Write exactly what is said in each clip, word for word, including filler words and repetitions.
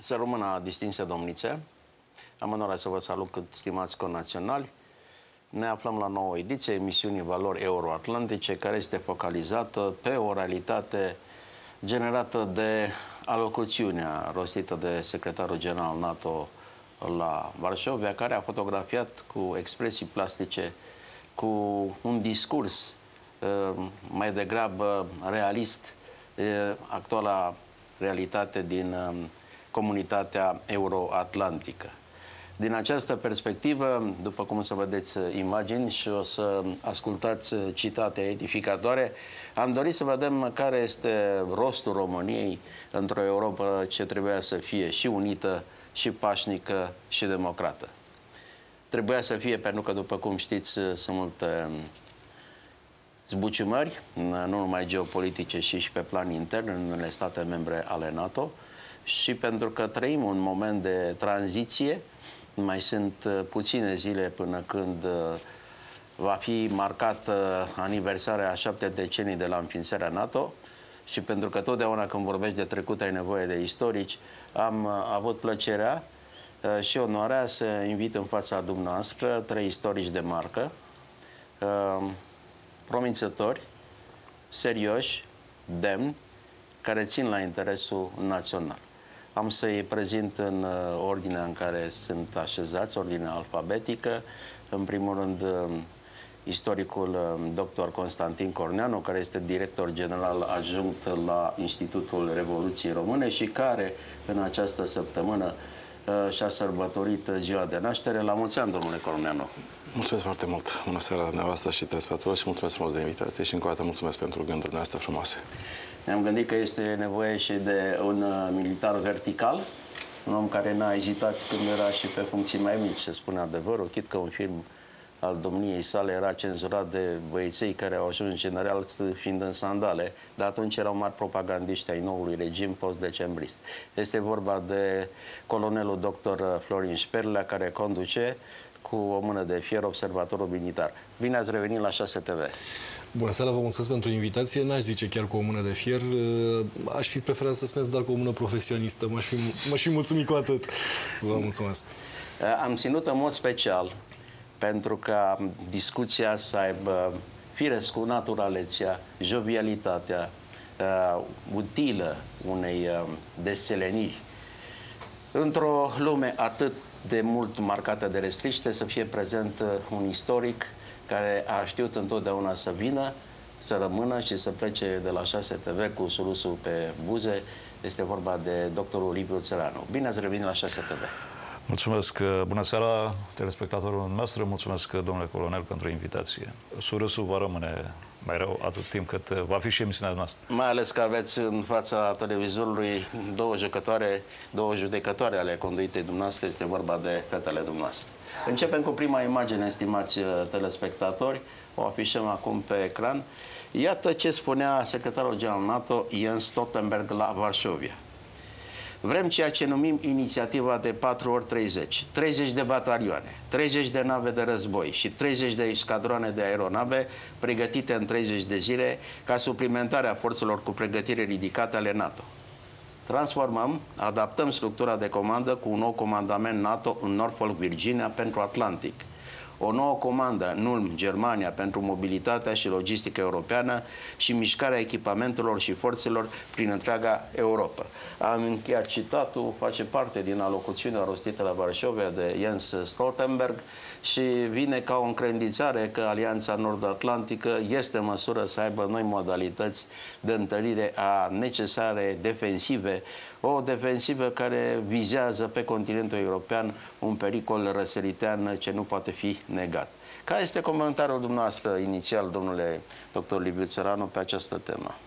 Să rămână distinse domnițe. Am onoarea să vă salut, stimați connaționali. Ne aflăm la nouă ediție emisiunii Valori Euroatlantice, care este focalizată pe o realitate generată de alocuțiunea rostită de secretarul general NATO la Varșovia, care a fotografiat cu expresii plastice, cu un discurs mai degrabă realist, actuala realitate din comunitatea euroatlantică. Din această perspectivă, după cum o să vedeți imagini și o să ascultați citate edificatoare, am dorit să vedem care este rostul României într-o Europa ce trebuia să fie și unită, și pașnică, și democrată. Trebuia să fie pentru că, după cum știți, sunt multe zbuciumări, nu numai geopolitice, ci și pe plan intern în unele state membre ale NATO, și pentru că trăim un moment de tranziție. Mai sunt puține zile până când va fi marcată aniversarea a șapte decenii de la înființarea NATO și pentru că totdeauna când vorbești de trecut ai nevoie de istorici, am avut plăcerea și onoarea să invit în fața dumneavoastră trei istorici de marcă, promițători, serioși, demni, care țin la interesul național. Am să-i prezint în ordinea în care sunt așezați, ordinea alfabetică. În primul rând, istoricul doctor Constantin Corneanu, care este director general adjunct la Institutul Revoluției Române și care în această săptămână și-a sărbătorit ziua de naștere. La mulți ani, domnule Corneanu! Mulțumesc foarte mult! Bună seara dumneavoastră și telespectatorilor și mulțumesc frumos de invitație și încă o dată mulțumesc pentru gândurile noastre frumoase. Ne-am gândit că este nevoie și de un militar vertical, un om care n-a ezitat când era și pe funcții mai mici, se spune adevărul, chit că un film al domniei sale era cenzurat de băieței care au ajuns general fiind în sandale, dar atunci erau mari propagandiști ai noului regim post-decembrist. Este vorba de colonelul doctor Florin Șperlea, care conduce cu o mână de fier observatorul militar. Bine ați revenit la șase T V! Bună seara, vă mulțumesc pentru invitație. N-aș zice chiar cu o mână de fier. Aș fi preferat să spuneți doar cu o mână profesionistă. M-aș fi, m-aș fi mulțumit cu atât. Vă mulțumesc. Am ținut în mod special pentru ca discuția să aibă firescul, naturalețea, jovialitatea uh, utilă unei uh, deseleniri. Într-o lume atât de mult marcată de restriște, să fie prezent uh, un istoric care a știut întotdeauna să vină, să rămână și să plece de la șase T V cu sulusul pe buze. Este vorba de doctorul Liviu Țăranu. Bine ați revenit la șase T V! Mulțumesc! Bună seara, telespectatorul nostru! Mulțumesc, domnule colonel, pentru invitație. Surâsul va rămâne mai rău atât timp cât va fi și emisiunea noastră. Mai ales că aveți în fața televizorului două jucătoare, două judecătoare ale conduitei dumneavoastră. Este vorba de fetele dumneavoastră. Începem cu prima imagine, stimați telespectatori. O afișăm acum pe ecran. Iată ce spunea secretarul general NATO Jens Stoltenberg la Varșovia. Vrem ceea ce numim inițiativa de patru ori treizeci. treizeci de batalioane, treizeci de nave de război și treizeci de escadroane de aeronave pregătite în treizeci de zile ca suplimentarea forțelor cu pregătire ridicată ale NATO. Transformăm, adaptăm structura de comandă cu un nou comandament NATO în Norfolk, Virginia, pentru Atlantic. O nouă comandă în Ulm, Germania, pentru mobilitatea și logistică europeană și mișcarea echipamentelor și forțelor prin întreaga Europa. Am încheiat citatul, face parte din alocuțiunea rostită la Varșovia de Jens Stoltenberg și vine ca o încredințare că Alianța Nord-Atlantică este în măsură să aibă noi modalități de întărire a necesare defensive, o defensivă care vizează pe continentul european un pericol răsăritean ce nu poate fi negat. Care este comentariul dumneavoastră inițial, domnule doctor Liviu Țăranu, pe această temă?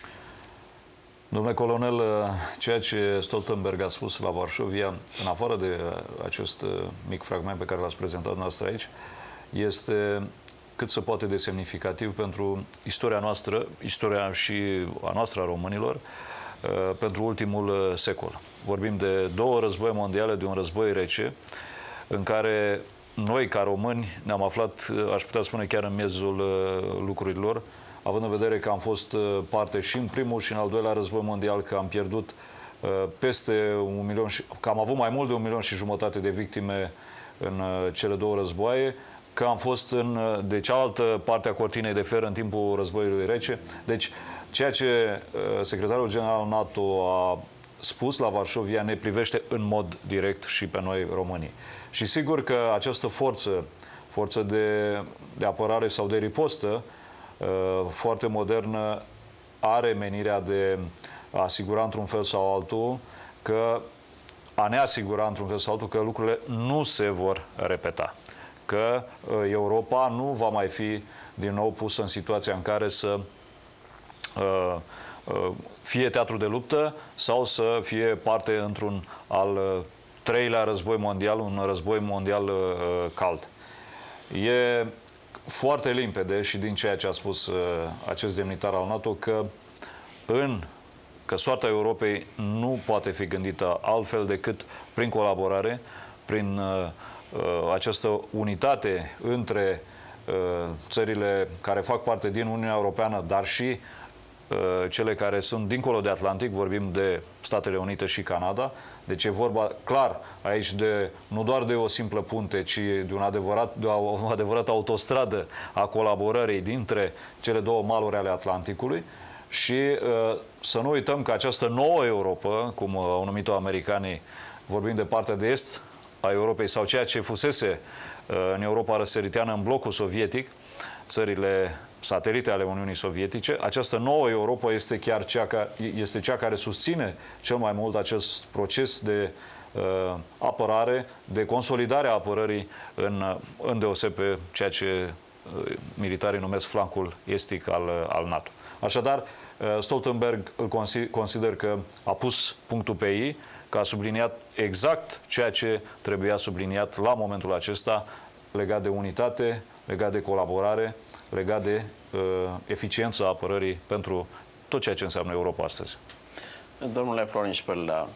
Domnule colonel, ceea ce Stoltenberg a spus la Varșovia, în afară de acest mic fragment pe care l-ați prezentat noastră aici, este cât se poate de semnificativ pentru istoria noastră, istoria și a noastră a românilor, pentru ultimul secol. Vorbim de două război mondiale, de un război rece, în care noi, ca români, ne-am aflat, aș putea spune, chiar în miezul lucrurilor, având în vedere că am fost parte și în primul și în al doilea război mondial, că am pierdut peste un milion și, că am avut mai mult de un milion și jumătate de victime în cele două războaie, că am fost în, de cealaltă parte a cortinei de fer în timpul războiului rece. Deci, ceea ce secretarul general NATO a spus la Varșovia ne privește în mod direct și pe noi românii. Și sigur că această forță, forță de, de apărare sau de ripostă foarte modernă are menirea de a asigura într-un fel sau altul că a ne asigura într-un fel sau altul că lucrurile nu se vor repeta. Că Europa nu va mai fi din nou pusă în situația în care să uh, uh, fie teatru de luptă sau să fie parte într-un al uh, treilea război mondial, un război mondial uh, cald. E foarte limpede și din ceea ce a spus uh, acest demnitar al NATO că în că soarta Europei nu poate fi gândită altfel decât prin colaborare, prin uh, această unitate între uh, țările care fac parte din Uniunea Europeană, dar și uh, cele care sunt dincolo de Atlantic, vorbim de Statele Unite și Canada. Deci e vorba clar aici de, nu doar de o simplă punte, ci de, un adevărat, de o adevărată autostradă a colaborării dintre cele două maluri ale Atlanticului. Și uh, să nu uităm că această nouă Europa, cum uh, au numit-o americanii, vorbim de partea de est a Europei, sau ceea ce fusese uh, în Europa răsăriteană în blocul sovietic, țările satelite ale Uniunii Sovietice, această nouă Europa este chiar cea care, este cea care susține cel mai mult acest proces de uh, apărare, de consolidare a apărării în, îndeoseb pe ceea ce uh, militarii numesc flancul estic al, al NATO. Așadar, Stoltenberg îl consider că a pus punctul pe i, că a subliniat exact ceea ce trebuia subliniat la momentul acesta, legat de unitate, legat de colaborare, legat de uh, eficiența apărării pentru tot ceea ce înseamnă Europa astăzi. Domnule Florin Șperlea,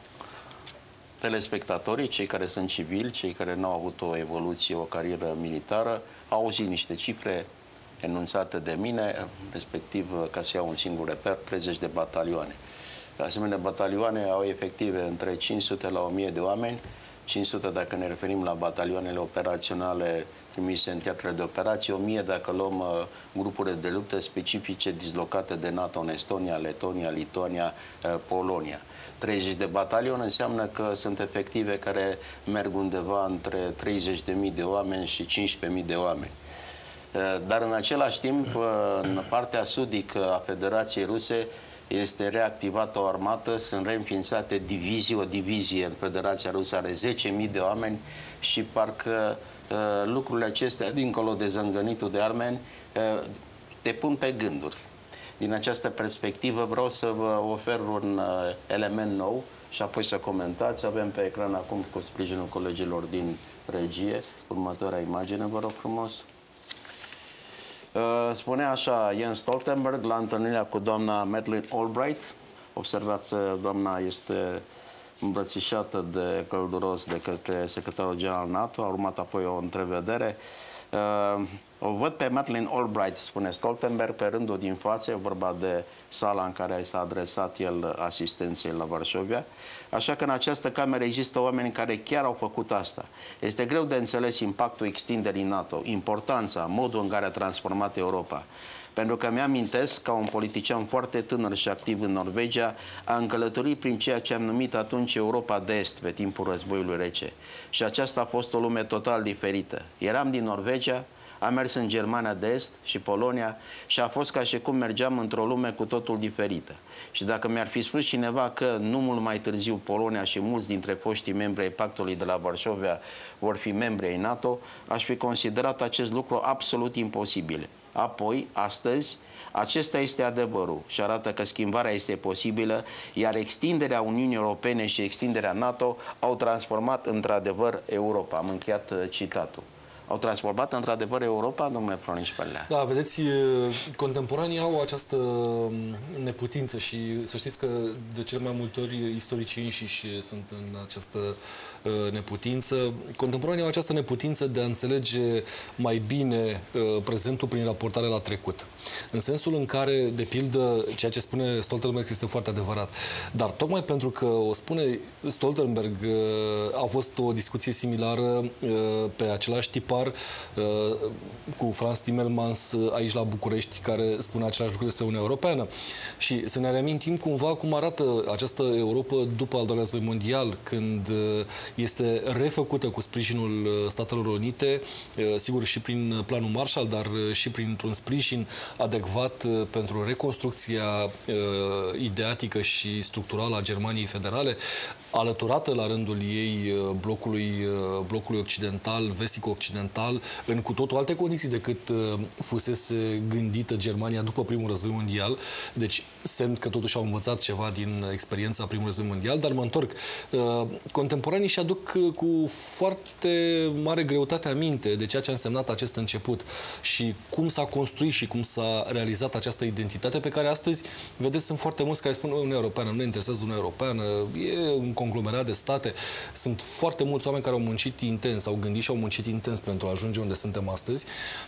telespectatorii, cei care sunt civili, cei care nu au avut o evoluție, o carieră militară, au auzit niște cifre enunțate de mine, respectiv, ca să iau un singur reper, treizeci de batalioane. Asemenea, batalioane au efective între cinci sute la o mie de oameni, cinci sute dacă ne referim la batalioanele operaționale trimise în teatrele de operații, o mie dacă luăm uh, grupurile de luptă specifice dislocate de NATO în Estonia, Letonia, Lituania, uh, Polonia. treizeci de batalioni înseamnă că sunt efective care merg undeva între treizeci de mii de oameni și cincisprezece mii de oameni. Dar în același timp, în partea sudică a Federației Ruse este reactivată o armată, sunt reînființate divizii, o divizie în Federația Rusă are zece mii de oameni și parcă lucrurile acestea, dincolo de zângănitul de armeni, te pun pe gânduri. Din această perspectivă vreau să vă ofer un element nou și apoi să comentați. Avem pe ecran acum, cu sprijinul colegilor din regie, următoarea imagine, vă rog frumos. Spunea așa Jens Stoltenberg la întâlnirea cu doamna Madeleine Albright. Observați, doamna este îmbrățișată de călduros de către secretarul general NATO. A urmat apoi o întrevedere. O văd pe Madeleine Albright, spune Stoltenberg, pe rândul din față, e vorba de sala în care s-a adresat el asistenței la Varșovia. Așa că în această cameră există oameni care chiar au făcut asta. Este greu de înțeles impactul extinderii NATO, importanța, modul în care a transformat Europa. Pentru că mi-amintesc, ca un politician foarte tânăr și activ în Norvegia, a încălătorit prin ceea ce am numit atunci Europa de Est, pe timpul războiului rece. Și aceasta a fost o lume total diferită. Eram din Norvegia, am mers în Germania de Est și Polonia și a fost ca și cum mergeam într-o lume cu totul diferită. Și dacă mi-ar fi spus cineva că nu mult mai târziu Polonia și mulți dintre foștii membri ai Pactului de la Varșovia vor fi membri ai NATO, aș fi considerat acest lucru absolut imposibil. Apoi, astăzi, acesta este adevărul și arată că schimbarea este posibilă, iar extinderea Uniunii Europene și extinderea NATO au transformat într-adevăr Europa. Am încheiat citatul. au transformat într-adevăr Europa, domnule Proniș-Pălea. Da, vedeți, contemporanii au această neputință și să știți că de cele mai multe ori istoricii înșiși sunt în această neputință. Contemporanii au această neputință de a înțelege mai bine prezentul prin raportare la trecut. În sensul în care, de pildă, ceea ce spune Stoltenberg este foarte adevărat. Dar tocmai pentru că o spune Stoltenberg, a fost o discuție similară pe același tipar cu Franz Timmermans aici la București, care spune același lucru despre Uniunea Europeană. Și să ne reamintim cumva cum arată această Europa după al doilea război mondial, când este refăcută cu sprijinul Statelor Unite, sigur și prin planul Marshall, dar și printr-un sprijin adecvat pentru reconstrucția ideatică și structurală a Germaniei Federale, alăturată la rândul ei blocului, blocului occidental, vestico-occidental, în cu totul alte condiții decât fusese gândită Germania după primul război mondial. Deci, semn că totuși au învățat ceva din experiența primului război mondial, dar mă întorc. Contemporanii și aduc cu foarte mare greutate aminte de ceea ce a însemnat acest început și cum s-a construit și cum s-a realizat această identitate pe care astăzi, vedeți, sunt foarte mulți care spun Uniunea Europeană, nu ne interesează Uniunea Europeană, e un conglomerat de state. Sunt foarte mulți oameni care au muncit intens, au gândit și au muncit intens pentru a ajunge unde suntem astăzi.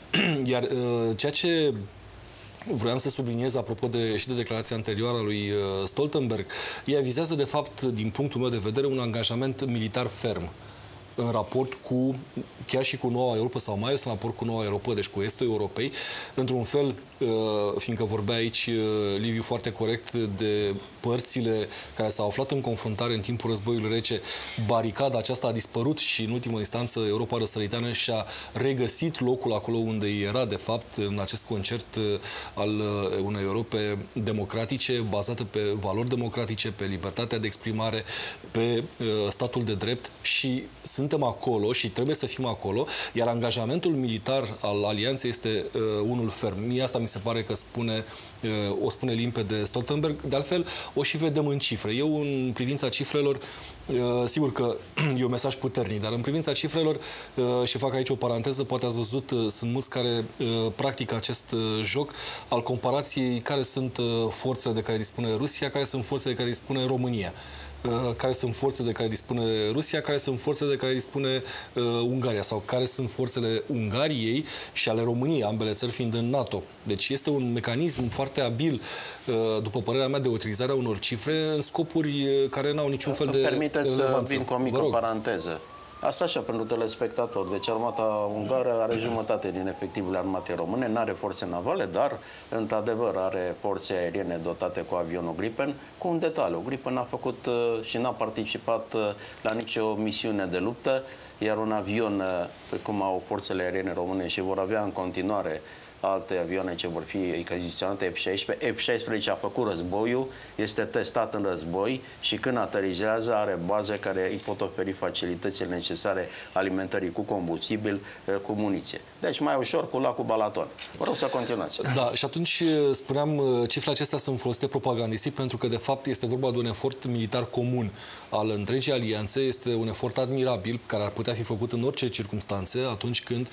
Iar ceea ce vreau să subliniez apropo de, și de declarația anterioară a lui Stoltenberg, ea vizează de fapt, din punctul meu de vedere, un angajament militar ferm în raport cu, chiar și cu noua Europa, sau mai ales în raport cu noua Europa, deci cu estul Europei, într-un fel, fiindcă vorbea aici Liviu foarte corect de părțile care s-au aflat în confruntare în timpul războiului rece, baricada aceasta a dispărut și, în ultimă instanță, Europa răsăriteană și-a regăsit locul acolo unde era, de fapt, în acest concert al unei Europe democratice, bazată pe valori democratice, pe libertatea de exprimare, pe statul de drept și suntem acolo și trebuie să fim acolo, iar angajamentul militar al alianței este uh, unul ferm. Mie asta mi se pare că spune, uh, o spune limpede Stoltenberg. De altfel, o și vedem în cifre. Eu, în privința cifrelor, uh, sigur că e un mesaj puternic, dar în privința cifrelor, uh, și fac aici o paranteză, poate ați văzut, uh, sunt mulți care uh, practică acest uh, joc al comparației care sunt uh, forțele de care dispune Rusia, care sunt forțele de care dispune România, care sunt forțe de care dispune Rusia, care sunt forțe de care dispune uh, Ungaria sau care sunt forțele Ungariei și ale României, ambele țări fiind în NATO. Deci este un mecanism foarte abil, uh, după părerea mea, de utilizarea unor cifre în scopuri care n-au niciun fel de Permiteți relevanță. să vin cu o mică paranteză. Asta așa pentru telespectatori. Deci armata ungară are jumătate din efectivele armatei române, nu are forțe navale, dar într-adevăr are forțe aeriene dotate cu avionul Gripen. Cu un detaliu, Gripen n-a făcut uh, și n-a participat uh, la nicio misiune de luptă, iar un avion, uh, cum au forțele aeriene române și vor avea în continuare alte avioane ce vor fi achiziționate, F șaisprezece. F șaisprezece a făcut războiul, este testat în război și când aterizează are baze care îi pot oferi facilitățile necesare alimentării cu combustibil, cu muniție. Deci mai ușor cu lacul Balaton. Vă rog să continuați. Da, și atunci spuneam, cifrele acestea sunt folosite propagandistic pentru că de fapt este vorba de un efort militar comun al întregii alianțe, este un efort admirabil care ar putea fi făcut în orice circunstanțe atunci când,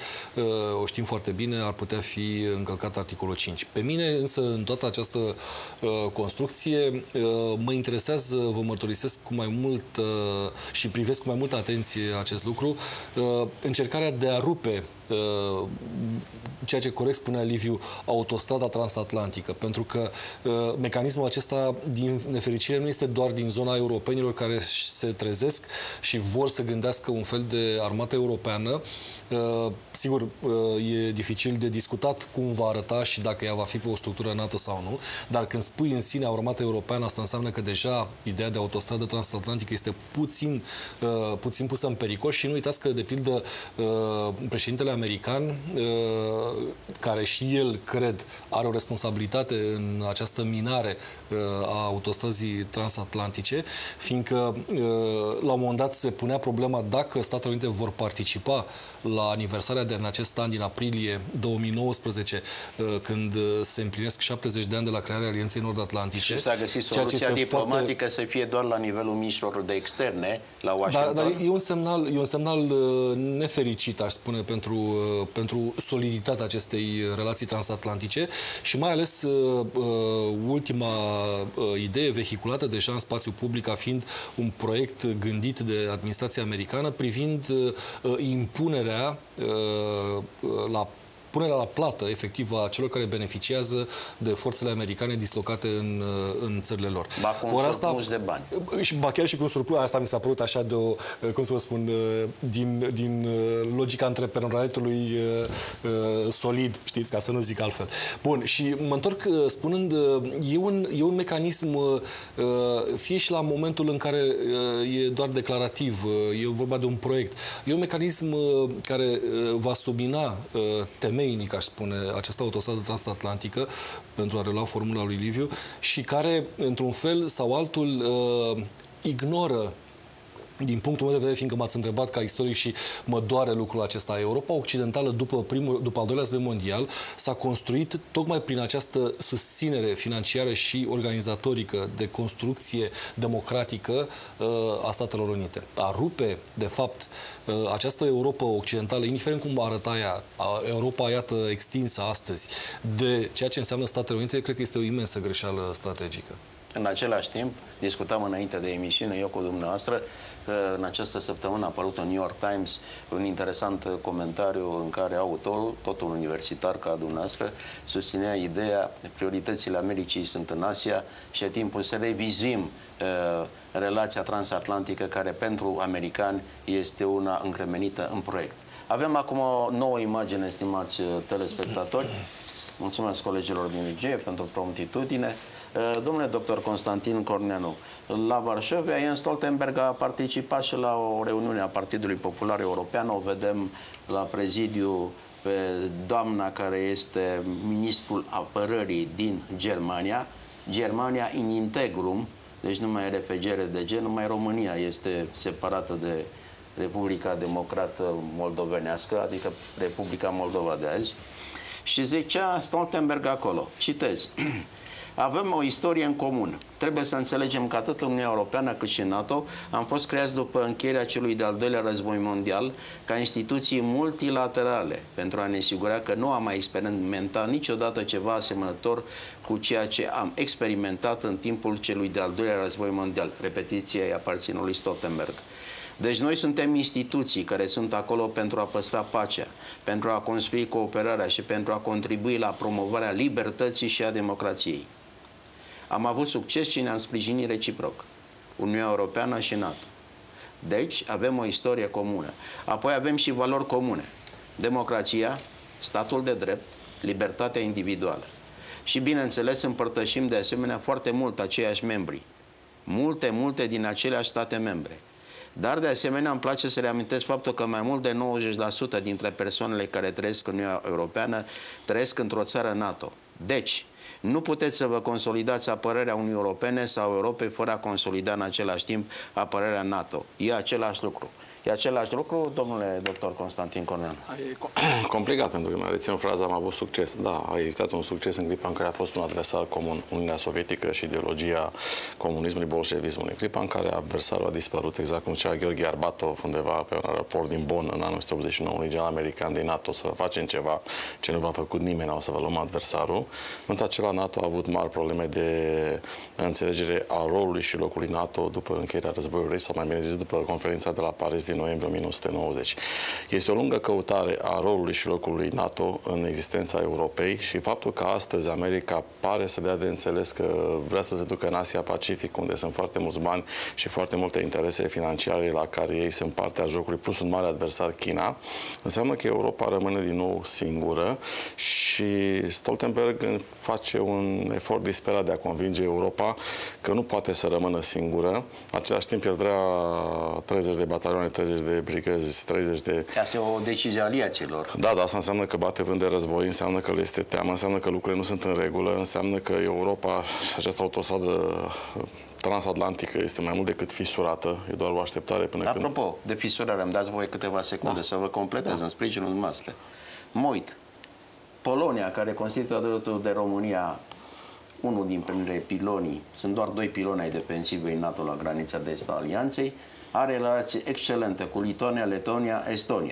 o știm foarte bine, ar putea fi încălcat articolul cinci. Pe mine, însă, în toată această uh, construcție, uh, mă interesează, vă mărturisesc cu mai mult uh, și privesc cu mai multă atenție acest lucru, uh, încercarea de a rupe uh, ceea ce corect spunea Liviu, autostrada transatlantică, pentru că uh, mecanismul acesta, din nefericire, nu este doar din zona europenilor care se trezesc și vor să gândească un fel de armată europeană. Uh, sigur, uh, e dificil de discutat cum va arăta și dacă ea va fi pe o structură NATO sau nu, dar când spui în sine armată europeană, asta înseamnă că deja ideea de autostradă transatlantică este puțin, uh, puțin pusă în pericol și nu uitați că, de pildă, uh, președintele american, uh, care și el, cred, are o responsabilitate în această minare uh, a autostrăzii transatlantice, fiindcă uh, la un moment dat se punea problema dacă Statele Unite vor participa la aniversarea de în acest an, din aprilie două mii nouăsprezece, când se împlinesc șaptezeci de ani de la crearea Alianței Nord-Atlantice. Și s-a găsit soluția diplomatică foarte... să fie doar la nivelul ministrilor de externe, la Washington. Dar, dar e un semnal, e un semnal nefericit, aș spune, pentru pentru soliditatea acestei relații transatlantice și mai ales ultima idee vehiculată deja în spațiu public ca fiind un proiect gândit de administrația americană privind impunerea la punerea la plată efectivă a celor care beneficiază de forțele americane dislocate în, în țările lor. Ba cu un Ori surplus de bani. Și ba chiar și cu un surplus, asta mi s-a părut așa de o, cum să vă spun, din, din logica antreprenoriatului solid, știți, ca să nu zic altfel. Bun, și mă întorc spunând, e un, e un mecanism, fie și la momentul în care e doar declarativ, e vorba de un proiect, e un mecanism care va submina temeiul temeinic, aș spune, această autostradă transatlantică, pentru a relua formula lui Liviu, și care, într-un fel sau altul, uh, ignoră, din punctul meu de vedere, fiindcă m-ați întrebat ca istoric și mă doare lucrul acesta, Europa Occidentală, după, primul, după al doilea război mondial, s-a construit tocmai prin această susținere financiară și organizatorică de construcție democratică uh, a Statelor Unite. A rupe, de fapt, uh, această Europa Occidentală, indiferent cum arăta ea, Europa, iată, extinsă astăzi, de ceea ce înseamnă Statele Unite, cred că este o imensă greșeală strategică. În același timp, discutam înainte de emisiune, eu cu dumneavoastră, că în această săptămână a apărut în New York Times un interesant comentariu în care autorul, tot un universitar ca dumneavoastră, susținea ideea că prioritățile Americii sunt în Asia și e timpul să revizuim uh, relația transatlantică care pentru americani este una încremenită în proiect. Avem acum o nouă imagine, stimați telespectatori. Mulțumesc colegilor din I G E pentru promptitudine. Domnule doctor Constantin Corneanu, la Varșovia, Jens Stoltenberg a participat și la o reuniune a Partidului Popular European. O vedem la prezidiu pe doamna care este ministrul apărării din Germania. Germania in integrum, deci nu mai e R P G R D G, numai România este separată de Republica Democrată Moldovenească, adică Republica Moldova de azi. Și zicea Stoltenberg acolo, citez, avem o istorie în comun. Trebuie să înțelegem că atât Uniunea Europeană cât și NATO am fost creați după încheierea celui de-al doilea război mondial ca instituții multilaterale pentru a ne asigura că nu am mai experimentat niciodată ceva asemănător cu ceea ce am experimentat în timpul celui de-al doilea război mondial. Repetiția îi aparține lui Stoltenberg. Deci noi suntem instituții care sunt acolo pentru a păstra pacea, pentru a construi cooperarea și pentru a contribui la promovarea libertății și a democrației. Am avut succes și ne-am sprijinit reciproc, Uniunea Europeană și NATO. Deci avem o istorie comună. Apoi avem și valori comune. Democrația, statul de drept, libertatea individuală. Și bineînțeles împărtășim de asemenea foarte mult aceiași membri. Multe, multe din aceleași state membre. Dar, de asemenea, îmi place să reamintesc faptul că mai mult de nouăzeci la sută dintre persoanele care trăiesc în Uniunea Europeană trăiesc într-o țară NATO. Deci, nu puteți să vă consolidați apărarea Uniunii Europene sau Europei fără a consolida în același timp apărarea NATO. E același lucru. E același lucru, domnule doctor Constantin Corneanu? E complicat, pentru că mai rețin fraza, am avut succes. Da, a existat un succes în clipa în care a fost un adversar comun, Uniunea Sovietică și ideologia comunismului, bolșevismului. În clipa în care adversarul a dispărut, exact cum cea Gheorghe Arbatov undeva pe un aeroport din Bonn în anul o sută optzeci și nouă, unui general american din NATO, să facem ceva ce nu v-a făcut nimeni, o să vă luăm adversarul. În acela NATO a avut mari probleme de înțelegere a rolului și locului NATO după încheierea războiului, sau mai bine zis, după conferința de la Paris din noiembrie o mie nouă sute nouăzeci. Este o lungă căutare a rolului și locului NATO în existența Europei și faptul că astăzi America pare să dea de înțeles că vrea să se ducă în Asia-Pacific, unde sunt foarte mulți bani și foarte multe interese financiare la care ei sunt partea jocului, plus un mare adversar, China, înseamnă că Europa rămâne din nou singură și Stoltenberg face un efort disperat de a convinge Europa că nu poate să rămână singură. În același timp, el vrea treizeci de batalioane, treizeci de brigăzi, treizeci de... Asta e o decizie a aliaților. Da, dar asta înseamnă că bate vânt de război, înseamnă că le este teamă, înseamnă că lucrurile nu sunt în regulă, înseamnă că Europa, această autostradă transatlantică, este mai mult decât fisurată, e doar o așteptare până Apropo, când... Apropo, de fisurare, îmi dați voie câteva secunde da. să vă completez da. în sprijinul dumneavoastră. Mă uit. Polonia, care constituie alături de România unul din primele pilonii, sunt doar doi piloni ai defensivei NATO la granița de est a alianței, are relații excelente cu Lituania, Letonia, Estonia.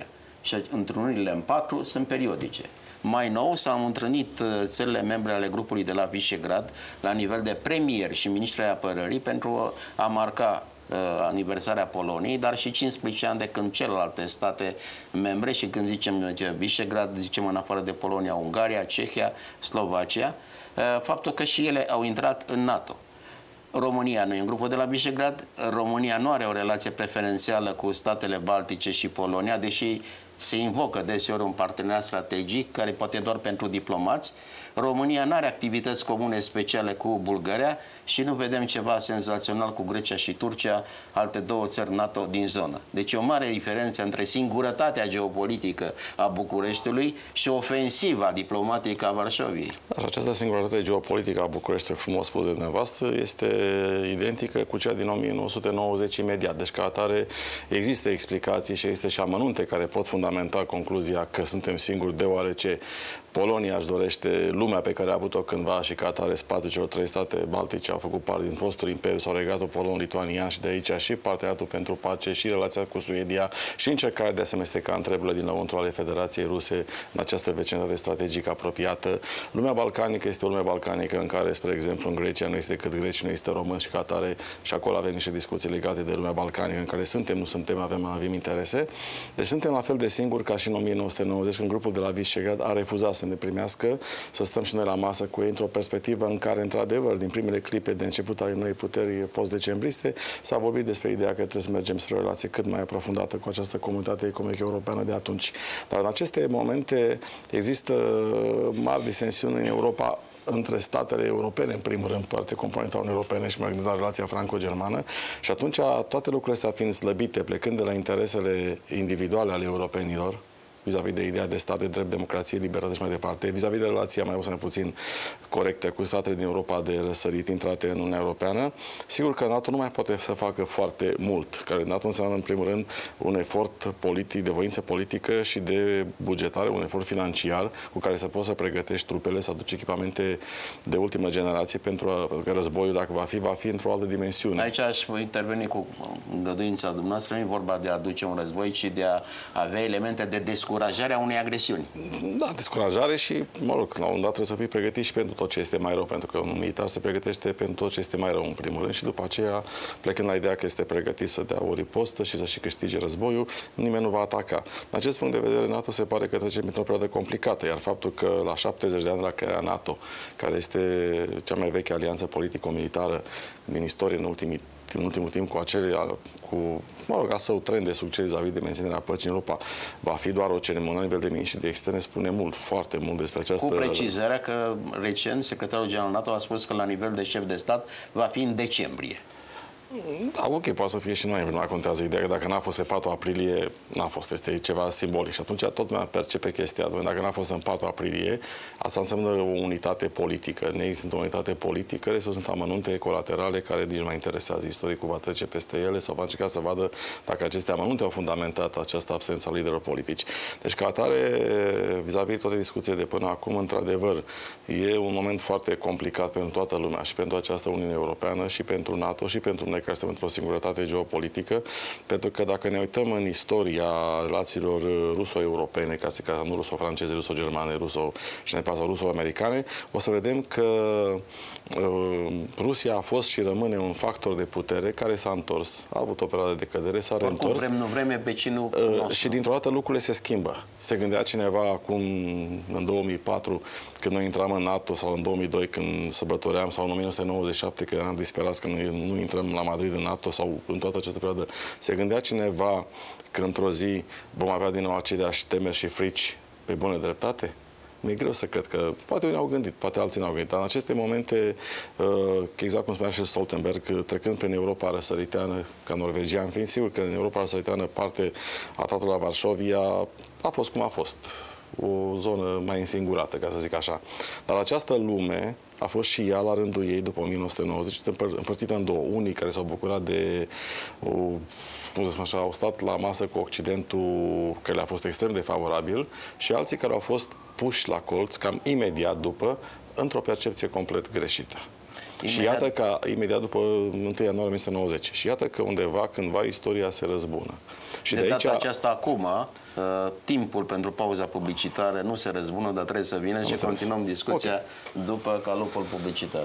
și întrunirile în patru sunt periodice. Mai nou s-au întâlnit țările membre ale grupului de la Visegrad la nivel de premier și ministri ai apărării pentru a marca uh, aniversarea Poloniei, dar și cincisprezece ani de când celelalte state membre, și când zicem Visegrad, zicem în afară de Polonia, Ungaria, Cehia, Slovacia, uh, faptul că și ele au intrat în NATO. România nu e în grupul de la Visegrad, România nu are o relație preferențială cu statele Baltice și Polonia, deși se invocă deseori un parteneriat strategic care poate doar pentru diplomați. România nu are activități comune speciale cu Bulgaria și nu vedem ceva senzațional cu Grecia și Turcia, alte două țări NATO din zonă. Deci e o mare diferență între singurătatea geopolitică a Bucureștiului și ofensiva diplomatică a Varșoviei. Așa, această singurătate geopolitică a Bucureștiului, frumos spus de dumneavoastră, este identică cu cea din o mie nouă sute nouăzeci imediat. Deci, ca atare, există explicații și există și amănunte care pot fundamenta concluzia că suntem singuri, deoarece Polonia își dorește lumea pe care a avut-o cândva și ca atare spațiul celor trei state baltice au făcut parte din fostul imperiu sau regatul polon-lituanian și de aici și parteneriatul pentru pace și relația cu Suedia și încercarea de a se mesteca în treburile din lăuntru ale Federației Ruse în această vecinătate strategică apropiată. Lumea balcanică este o lume balcanică în care, spre exemplu, în Grecia nu este decât greci, nu este român și ca atare și acolo avem niște discuții legate de lumea balcanică în care suntem, nu suntem, avem, avem interese. Deci suntem la fel de singuri ca și în o mie nouă sute nouăzeci, când grupul de la Visegrad a refuzat să ne primească, să stăm și noi la masă cu ei într-o perspectivă în care, într-adevăr, din primele clipe de început ale noi puteri post-decembriste, s-a vorbit despre ideea că trebuie să mergem spre o relație cât mai aprofundată cu această comunitate economică europeană de atunci. Dar în aceste momente există mari disensiuni în Europa între statele europene, în primul rând, parte componenta Uniunii Europene și mai gândit la relația franco-germană și atunci toate lucrurile astea fiind slăbite, plecând de la interesele individuale ale europenilor, vis-a-vis de ideea de stat de drept, democrație, libertate și mai departe, vis-a-vis de relația mai mult sau mai puțin corectă cu statele din Europa de răsărit intrate în Uniunea Europeană, sigur că NATO nu mai poate să facă foarte mult. Care NATO înseamnă, în primul rând, un efort politic, de voință politică și de bugetare, un efort financiar cu care să poți să pregătești trupele, să aduci echipamente de ultimă generație pentru a, că războiul, dacă va fi, va fi într-o altă dimensiune. Aici aș interveni cu îngăduința dumneavoastră, nu e vorba de a aduce un război, ci de a avea elemente de descurajare a unei agresiuni. Da, descurajare și, mă rog, la un dat trebuie să fii pregătit și pentru tot ce este mai rău, pentru că un militar se pregătește pentru tot ce este mai rău, în primul rând, și după aceea, plecând la ideea că este pregătit să dea o ripostă și să și câștige războiul, nimeni nu va ataca. În acest punct de vedere, NATO se pare că trece printr-o perioadă complicată, iar faptul că la șaptezeci de ani de la crearea NATO, care este cea mai veche alianță politico-militară din istorie în ultimii în ultimul timp, cu acele, cu, mă rog, al său trend de succes vis-a-vis de menținerea păcii în Europa, va fi doar o ceremonie la nivel de miniștri de externe, spune mult, foarte mult despre această... Cu precizarea că recent secretarul general NATO a spus că la nivel de șef de stat va fi în decembrie. Da, ok, poate să fie și noi, nu mai contează ideea că dacă n-a fost pe patru aprilie, n-a fost, este ceva simbolic și atunci tot lumea percepe chestia, dacă n-a fost în patru aprilie, asta înseamnă o unitate politică, ne există o unitate politică, restul sunt amănunte colaterale care nici nu mai interesează, istoricul va trece peste ele sau va încerca să vadă dacă aceste amănunte au fundamentat această absență a liderilor politici. Deci, ca atare, vis-a-vis toate discuțiile de până acum, într-adevăr, e un moment foarte complicat pentru toată lumea și pentru această Uniune Europeană și pentru NATO și pentru noi care suntem într-o singurătate geopolitică, pentru că dacă ne uităm în istoria relațiilor ruso-europene, ca să ca nu ruso-franceze, ruso-germane, ruso și ne pasă ruso-americane, o să vedem că uh, Rusia a fost și rămâne un factor de putere care s-a întors, a avut o perioadă de cădere, s-a reîntors. Vrem, nu vreme, vecinul uh, și dintr-o dată lucrurile se schimbă. Se gândea cineva acum, în două mii patru, când noi intram în NATO, sau în două mii doi, când sărbătoream, sau în o mie nouă sute nouăzeci și șapte, când eram disperați că nu, nu intrăm la Madrid în NATO, sau în toată această perioadă, se gândea cineva că într-o zi vom avea din nou aceleași temeri și frici pe bună dreptate? Mi-e greu să cred că, poate unii au gândit, poate alții n-au gândit, dar în aceste momente, exact cum spunea și Stoltenberg, trecând prin Europa răsăriteană, ca norvegian, fiind sigur că în Europa răsăriteană parte a tratatului la Varșovia a fost cum a fost. O zonă mai însingurată, ca să zic așa. Dar această lume a fost și ea la rândul ei după o mie nouă sute nouăzeci, împărțită în două. Unii care s-au bucurat de o, cum să spun așa, au stat la masă cu Occidentul, care le-a fost extrem de favorabil, și alții care au fost puși la colț cam imediat după, într-o percepție complet greșită. Imediat. Și iată că, imediat după întâi ianuarie o mie nouă sute nouăzeci, și iată că undeva, cândva, istoria se răzbună. Și de, de data aici... aceasta, acum, uh, timpul pentru pauza publicitară nu se răzbună, dar trebuie să vină și înțeles. Continuăm discuția okay. după calupul publicitar.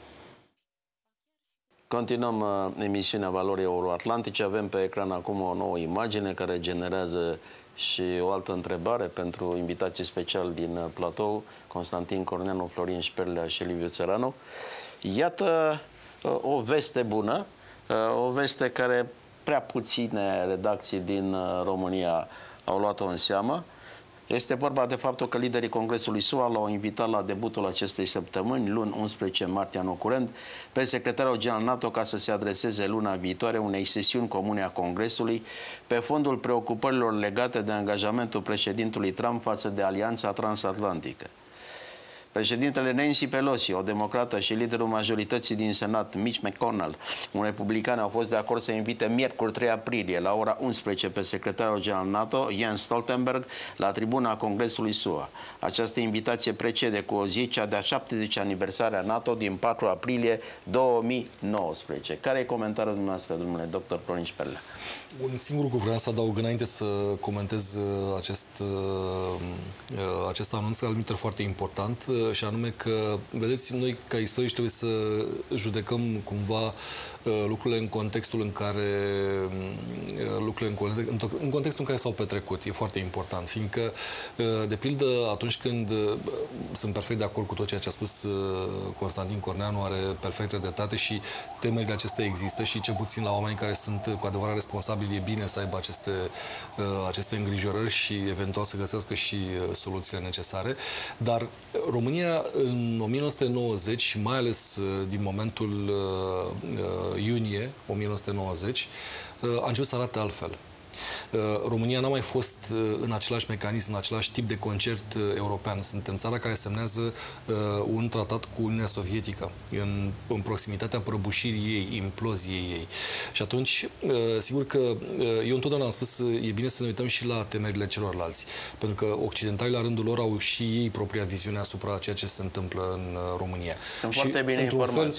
Continuăm uh, emisiunea Valori Euroatlantice. Avem pe ecran acum o nouă imagine care generează și o altă întrebare pentru invitații speciali din platou, Constantin Corneanu, Florin Șperlea și Liviu Țăranu. Iată uh, o veste bună, uh, o veste care prea puține redacții din uh, România au luat-o în seamă. Este vorba de faptul că liderii Congresului S U A l-au invitat la debutul acestei săptămâni, luni unsprezece martie anul curent, pe secretarul general NATO ca să se adreseze luna viitoare unei sesiuni comune a Congresului pe fondul preocupărilor legate de angajamentul președintelui Trump față de Alianța Transatlantică. Președintele Nancy Pelosi, o democrată, și liderul majorității din Senat, Mitch McConnell, un republican, au fost de acord să invite miercuri trei aprilie la ora unsprezece pe secretarul general NATO, Jens Stoltenberg, la tribuna Congresului S U A. Această invitație precede cu o zi cea de-a șaptezecea aniversare a NATO din patru aprilie două mii nouăsprezece. Care e comentariul dumneavoastră, domnule doctor Florin Șperlea? Un singur lucru vreau să adaug înainte să comentez acest, acest anunț, al minter foarte important, și anume că, vedeți, noi ca istorici trebuie să judecăm cumva lucrurile în contextul în care lucrurile în, în contextul în care s-au petrecut. E foarte important, fiindcă, de pildă, atunci când sunt perfect de acord cu tot ceea ce a spus Constantin Corneanu, are perfectă dreptate și temerile acestea există și cel puțin la oamenii care sunt cu adevărat responsabili e bine să aibă aceste, aceste îngrijorări și eventual să găsească și soluțiile necesare. Dar România în o mie nouă sute nouăzeci și mai ales din momentul iunie o mie nouă sute nouăzeci a început să arate altfel. România n-a mai fost în același mecanism, în același tip de concert european. Suntem țara care semnează un tratat cu Uniunea Sovietică în, în proximitatea prăbușirii ei, imploziei ei. Și atunci, sigur că eu întotdeauna am spus, e bine să ne uităm și la temerile celorlalți. Pentru că occidentalii, la rândul lor, au și ei propria viziune asupra ceea ce se întâmplă în România. Sunt și, foarte bine informați.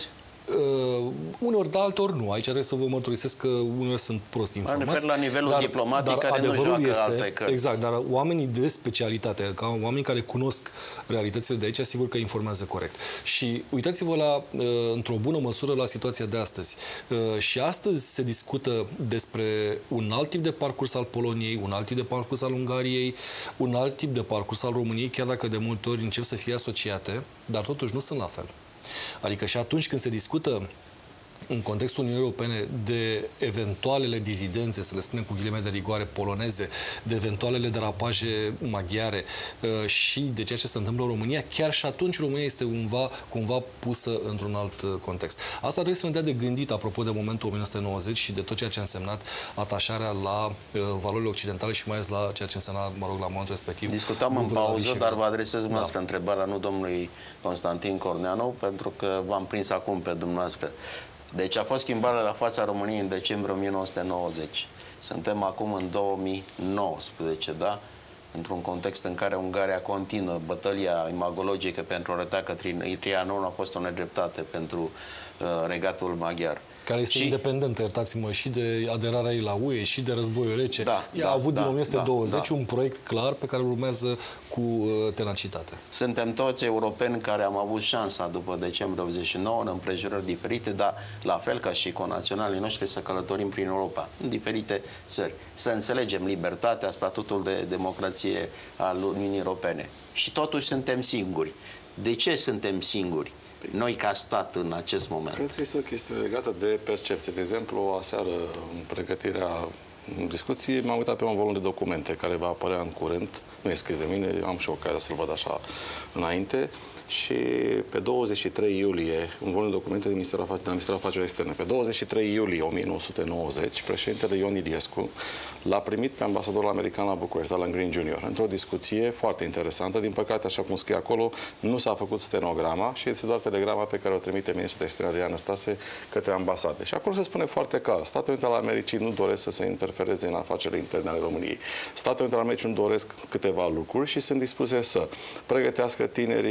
Uh, uneori da, altor nu. Aici trebuie să vă mărturisesc că uneori sunt prost informați. Mă refer la nivelul dar, diplomatic dar care nu joacă este, alte cărți. Exact, dar oamenii de specialitate, ca oameni care cunosc realitățile de aici, sigur că informează corect. Și uitați-vă la, uh, într-o bună măsură la situația de astăzi. Uh, și astăzi se discută despre un alt tip de parcurs al Poloniei, un alt tip de parcurs al Ungariei, un alt tip de parcurs al României, chiar dacă de multe ori încep să fie asociate, dar totuși nu sunt la fel. Adică și atunci când se discută în contextul Uniunii Europene de eventualele dizidențe, să le spunem cu ghilimele de rigoare, poloneze, de eventualele derapaje maghiare uh, și de ceea ce se întâmplă în România, chiar și atunci România este cumva, cumva pusă într-un alt uh, context. Asta trebuie să ne dea de gândit apropo de momentul o mie nouă sute nouăzeci și de tot ceea ce a însemnat atașarea la uh, valorile occidentale și mai ales la ceea ce însemna, mă rog, la momentul respectiv. Discutam în pauză, dar vă adresez dumneavoastră da. întrebarea, nu domnului Constantin Corneanu, pentru că v-am prins acum pe dumneavoastră. Deci a fost schimbare la fața României în decembrie o mie nouă sute nouăzeci. Suntem acum în două mii nouăsprezece, da? Într-un context în care Ungaria continuă bătălia imagologică pentru a arăta că Trianon a fost o nedreptate pentru uh, regatul maghiar. Care este și, independentă, iertați-mă, și de aderarea ei la U E, și de războiul rece. Da, Ea da, a avut da, din o mie nouă sute douăzeci da, un proiect clar pe care îl urmează cu uh, tenacitate. Suntem toți europeni care am avut șansa după decembrie optzeci și nouă, în împrejurări diferite, dar la fel ca și conaționalii noștri să călătorim prin Europa, în diferite țări. Să înțelegem libertatea, statutul de democrație al Uniunii Europene. Și totuși suntem singuri. De ce suntem singuri? Noi ca stat în acest moment. Cred că este o chestie legată de percepție. De exemplu, aseară, în pregătirea discuției, m-am uitat pe un volum de documente care va apărea în curent. Nu e scris de mine, am și ocazia să-l văd așa înainte. Și pe douăzeci și trei iulie, un volum de documente din Ministerul Afacerilor, Ministerul Afacerilor Externe, pe douăzeci și trei iulie o mie nouă sute nouăzeci, președintele Ion Iliescu l-a primit pe ambasadorul american la București, Alan Green junior, într-o discuție foarte interesantă. Din păcate, așa cum scrie acolo, nu s-a făcut stenograma și este doar telegrama pe care o trimite ministrul de externe Adrian Năstase către ambasade. Și acolo se spune foarte clar, Statele Unite ale Americii nu doresc să se interfereze în afacerile interne ale României. Statele Unite ale Americii nu doresc câteva lucruri și sunt dispuse să pregătească tinerii diplomati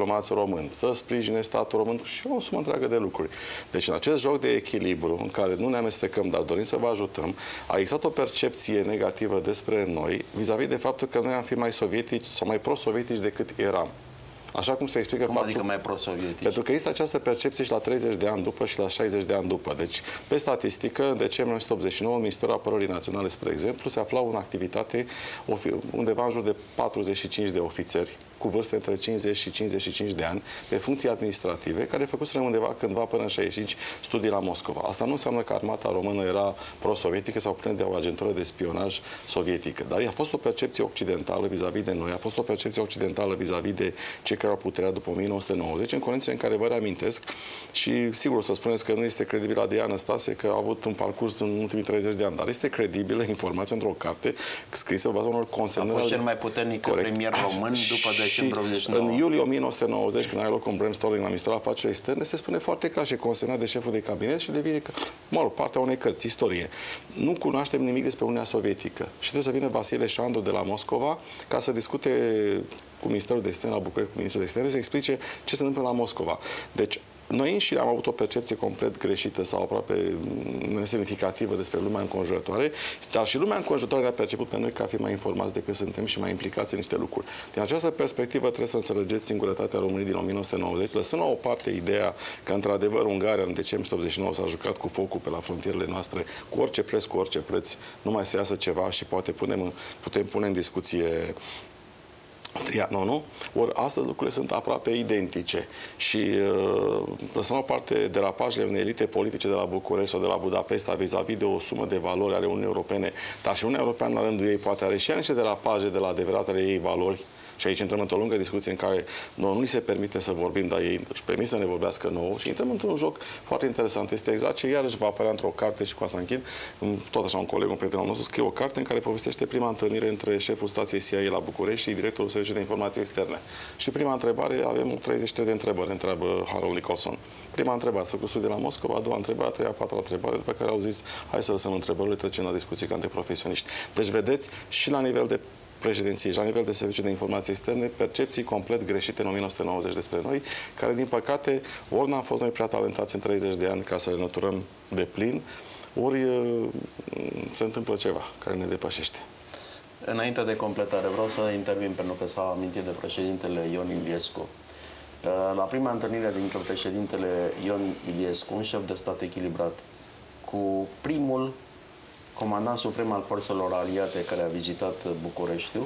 diplomați români, să sprijine statul român și o sumă întreagă de lucruri. Deci în acest joc de echilibru, în care nu ne amestecăm, dar dorim să vă ajutăm, a existat o percepție negativă despre noi, vis-a-vis de faptul că noi am fi mai sovietici sau mai pro-sovietici decât eram. Așa cum se explică cum faptul... adică mai pro-sovietici? Pentru că există această percepție și la treizeci de ani după și la șaizeci de ani după. Deci, pe statistică, în decembrie o mie nouă sute optzeci și nouă, în Ministerul Apărării Naționale, spre exemplu, se aflau în activitate undeva în jur de patruzeci și cinci de ofițeri cu vârste între cincizeci și cincizeci și cinci de ani, pe funcții administrative, care făcuseră undeva cândva până în șaizeci și cinci studii la Moscova. Asta nu înseamnă că armata română era pro-sovietică sau plină de o agentură de spionaj sovietică. Dar a fost o percepție occidentală vis-a-vis de noi, a fost o percepție occidentală vis-a-vis de cei care au puterea după o mie nouă sute nouăzeci, în condiții în care vă reamintesc și sigur o să spuneți că nu este credibil Adrian Năstase că a avut un parcurs în ultimii treizeci de ani, dar este credibilă informația într-o carte scrisă bazată unor consemnări. A fost cel mai puternic premier român după decembrie optzeci și nouă. În iulie o mie nouă sute nouăzeci, când are loc un brainstorming la Ministerul Afacerilor Externe, se spune foarte clar și consemnat de șeful de cabinet și devine, mă rog, partea unei cărți, istorie. Nu cunoaștem nimic despre Uniunea Sovietică și trebuie să vină Vasile Șandru de la Moscova ca să discute cu Ministerul de Externe la București, cu Ministerul de Externe, să explice ce se întâmplă la Moscova. Deci, noi înșine am avut o percepție complet greșită sau aproape nesemnificativă despre lumea înconjurătoare, dar și lumea înconjurătoare ne-a perceput pe noi ca fi mai informați decât suntem și mai implicați în niște lucruri. Din această perspectivă trebuie să înțelegeți singurătatea României din o mie nouă sute nouăzeci, lăsând la o parte ideea că, într-adevăr, Ungaria în decembrie optzeci și nouă s-a jucat cu focul pe la frontierele noastre, cu orice preț, cu orice preț, nu mai se iasă ceva și poate punem, putem pune în discuție Trianonul, ori astăzi lucrurile sunt aproape identice și uh, lăsăm la o parte derapajele unei elite politice de la București sau de la Budapesta vis-a-vis de o sumă de valori ale Uniunii Europene, dar și Uniunea Europeană la rândul ei poate are și ea niște derapaje de la adevăratele ei valori. Și aici intrăm într-o lungă discuție în care nouă nu li se permite să vorbim, dar ei își permit să ne vorbească nouă și intrăm într-un joc foarte interesant. Este exact ce iarăși va apărea într-o carte și cu asta închid. Tot așa un coleg, un prieten al nostru, scrie o carte în care povestește prima întâlnire între șeful stației C I A la București și directorul Serviciului de Informații Externe. Și prima întrebare, avem treizeci și trei de întrebări, întreabă Harold Nicholson. Prima întrebare, ați făcut studii la Moscova, a doua întrebare, a treia, a patra întrebare, după care au zis, hai să lăsăm întrebările, trecem la discuții ca între profesioniști. Deci, vedeți, și la nivel de președinție și la nivel de serviciu de informații externe, percepții complet greșite în o mie nouă sute nouăzeci despre noi, care, din păcate, ori n-am fost noi prea talentați în treizeci de ani ca să le înlăturăm de plin, ori se întâmplă ceva care ne depășește. Înainte de completare, vreau să intervin pentru că s-a amintit de președintele Ion Iliescu. La prima întâlnire dintre președintele Ion Iliescu, un șef de stat echilibrat, cu primul comandant suprem al forțelor aliate care a vizitat Bucureștiul,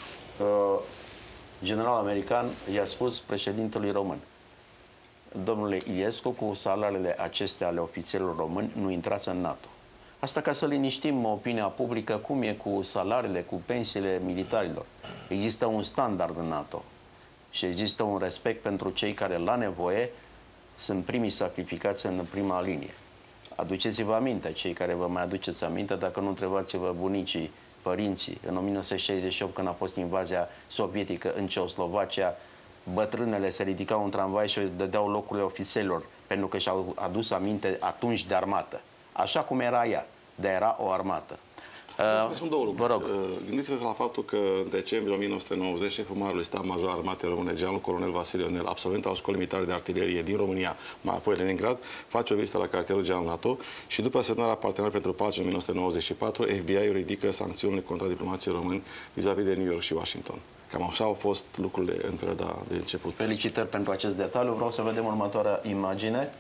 general american, i-a spus președintelui român: domnule Iliescu, cu salariile acestea ale ofițerilor români nu intrați în NATO. Asta ca să liniștim opinia publică cum e cu salariile, cu pensiile militarilor. Există un standard în NATO și există un respect pentru cei care la nevoie sunt primii sacrificați în prima linie. Aduceți-vă aminte, cei care vă mai aduceți aminte, dacă nu întrebați-vă bunicii, părinții, în o mie nouă sute șaizeci și opt, când a fost invazia sovietică în Ceoslovacia, bătrânele se ridicau în tramvai și dădeau locurile ofițerilor, pentru că și-au adus aminte atunci de armată. Așa cum era ea, dar era o armată. Vă spun două lucruri. Uh, Gândiți-vă la faptul că în decembrie o mie nouă sute nouăzeci, șeful Marelui Stat Major Armatei Române, generalul colonel Vasile Ionel, absolvent al Școlii Militare de Artilerie din România, mai apoi Leningrad, face o vizită la cartierul general NATO și după semnarea parteneriatului pentru pace în o mie nouă sute nouăzeci și patru, F B I-ul ridică sancțiunile contra diplomației români vis-a-vis de New York și Washington. Cam așa au fost lucrurile în perioada de început. Felicitări pentru acest detaliu. Vreau să vedem următoarea imagine.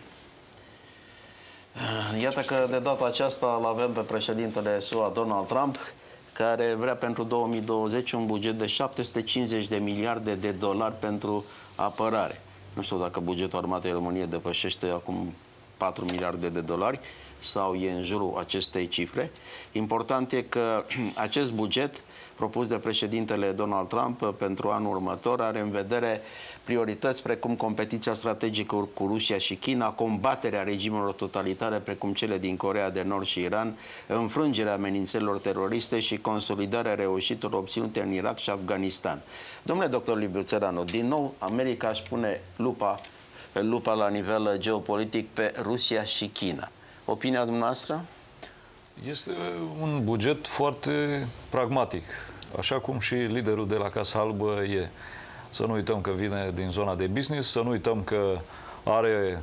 Iată că de data aceasta îl avem pe președintele S U A, Donald Trump, care vrea pentru două mii douăzeci un buget de șapte sute cincizeci de miliarde de dolari pentru apărare. Nu știu dacă bugetul Armatei României depășește acum patru miliarde de dolari sau e în jurul acestei cifre. Important e că acest buget propus de președintele Donald Trump pentru anul următor are în vedere priorități precum competiția strategică cu Rusia și China, combaterea regimurilor totalitare precum cele din Coreea de Nord și Iran, înfrângerea amenințărilor teroriste și consolidarea reușitelor obținute în Irak și Afganistan. Domnule doctor Liviu Țăranu, din nou America își pune lupa, lupa la nivel geopolitic pe Rusia și China. Opinia dumneavoastră? Este un buget foarte pragmatic, așa cum și liderul de la Casa Albă e. Să nu uităm că vine din zona de business, să nu uităm că are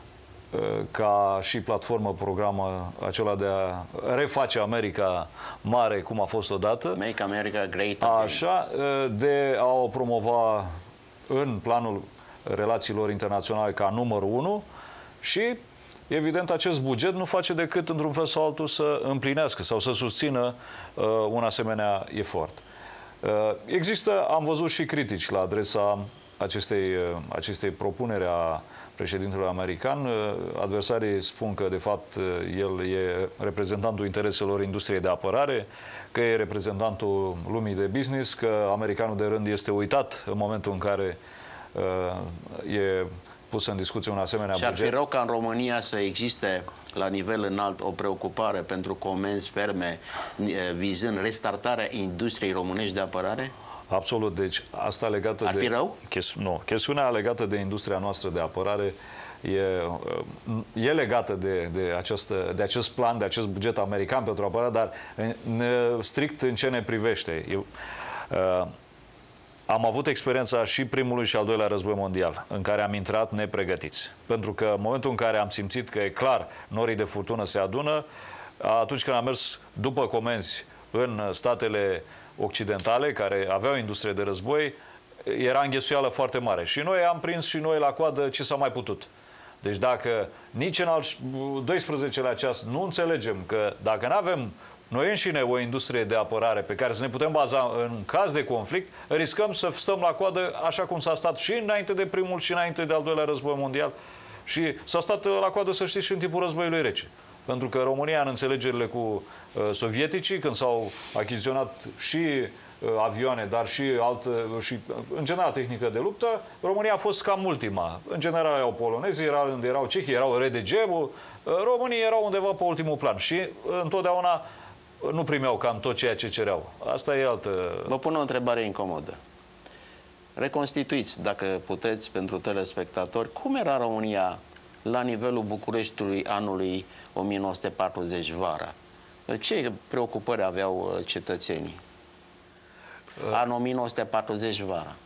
ca și platformă programă acela de a reface America mare cum a fost odată. Make America Great Again. Așa, de a o promova în planul relațiilor internaționale ca numărul unu și, evident, acest buget nu face decât, într-un fel sau altul, să împlinească sau să susțină uh, un asemenea efort. Uh, există, am văzut și critici la adresa acestei, uh, acestei propuneri a președintelui american. Uh, adversarii spun că, de fapt, uh, el e reprezentantul intereselor industriei de apărare, că e reprezentantul lumii de business, că americanul de rând este uitat în momentul în care uh, e pus în discuție un asemenea buget. Și ar buget. fi rău ca în România să existe la nivel înalt o preocupare pentru comenzi ferme vizând restartarea industriei românești de apărare? Absolut. Deci asta legată ar de... fi rău? Ches... Nu. Chestiunea legată de industria noastră de apărare e, e legată de, de, această, de acest plan, de acest buget american pentru apărare, dar strict în ce ne privește. Eu, uh, Am avut experiența și primului și al doilea război mondial, în care am intrat nepregătiți. Pentru că în momentul în care am simțit că e clar, norii de furtună se adună, atunci când am mers după comenzi în statele occidentale, care aveau industrie de război, era înghesuială foarte mare. Și noi am prins și noi la coadă ce s-a mai putut. Deci dacă nici în al doisprezecelea ceas nu înțelegem că dacă nu avem noi înșine o industrie de apărare pe care să ne putem baza în caz de conflict, riscăm să stăm la coadă așa cum s-a stat și înainte de primul și înainte de al doilea război mondial. Și s-a stat la coadă, să știți, și în timpul războiului rece. Pentru că România, în înțelegerile cu uh, sovieticii, când s-au achiziționat și uh, avioane, dar și, alt, uh, și în general tehnică de luptă, România a fost cam ultima. În general erau polonezii, erau, unde erau cehii, erau R D G-ul, uh, românii erau undeva pe ultimul plan. Și uh, întotdeauna nu primeau cam tot ceea ce cereau. Asta e altă... Vă pun o întrebare incomodă. Reconstituiți, dacă puteți, pentru telespectatori, cum era România la nivelul Bucureștiului anului o mie nouă sute patruzeci vara? Ce preocupări aveau cetățenii? Anul o mie nouă sute patruzeci vara.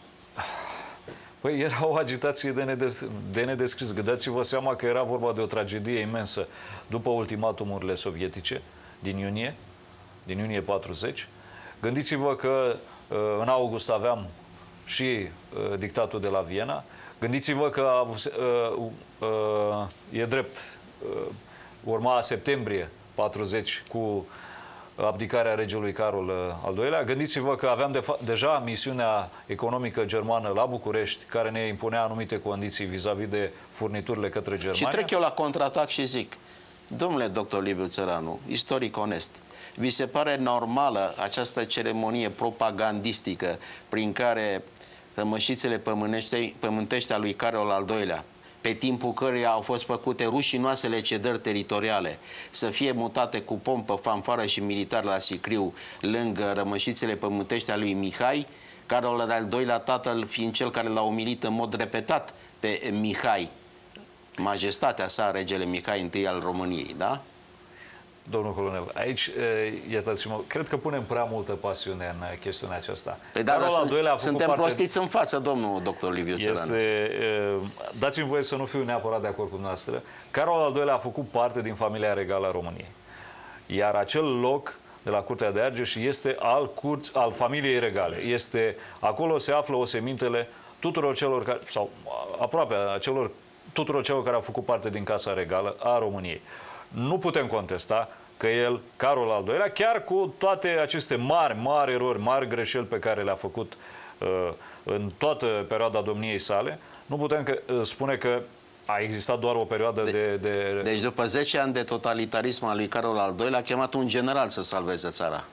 Păi era o agitație de, nedes de nedescris. Gândați-vă seama că era vorba de o tragedie imensă după ultimatumurile sovietice din iunie, din iunie patruzeci. Gândiți-vă că în august aveam și dictatul de la Viena. Gândiți-vă că uh, uh, e drept, uh, urma septembrie patruzeci cu abdicarea regelui Carol al doilea. Gândiți-vă că aveam de deja misiunea economică germană la București, care ne impunea anumite condiții vis-a-vis de furniturile către Germania. Și trec eu la contraatac și zic, domnule doctor Liviu Țăranu, istoric onest, vi se pare normală această ceremonie propagandistică prin care rămășițele pământești a lui Carol al doilea, pe timpul căreia au fost făcute rușinoasele cedări teritoriale, să fie mutate cu pompă, fanfară și militar la Sicriu, lângă rămășițele pământești a lui Mihai, Carol al doilea, tatăl fiind cel care l-a umilit în mod repetat pe Mihai, majestatea sa, regele Mihai întâi al României, da? Domnul colonel, aici, iertați-mă, cred că punem prea multă pasiune în chestiunea aceasta. Păi da, Carol al doilea a făcut suntem parte... prostiți în față, domnul doctor Liviu Țăranu. Este, dați-mi voie să nu fiu neapărat de acord cu dumneavoastră. Carol al doilea a făcut parte din familia regală a României. Iar acel loc de la Curtea de Argeș este al, curți, al familiei regale. Este, acolo se află osemintele tuturor celor care, sau aproape a celor, tuturor celor care au făcut parte din Casa Regală a României. Nu putem contesta că el, Carol al doilea, chiar cu toate aceste mari, mari erori, mari greșeli pe care le-a făcut uh, în toată perioada domniei sale, nu putem că, uh, spune că a existat doar o perioadă de... de, de... Deci după zece ani de totalitarism al lui Carol al doilea, a chemat un general să salveze țara.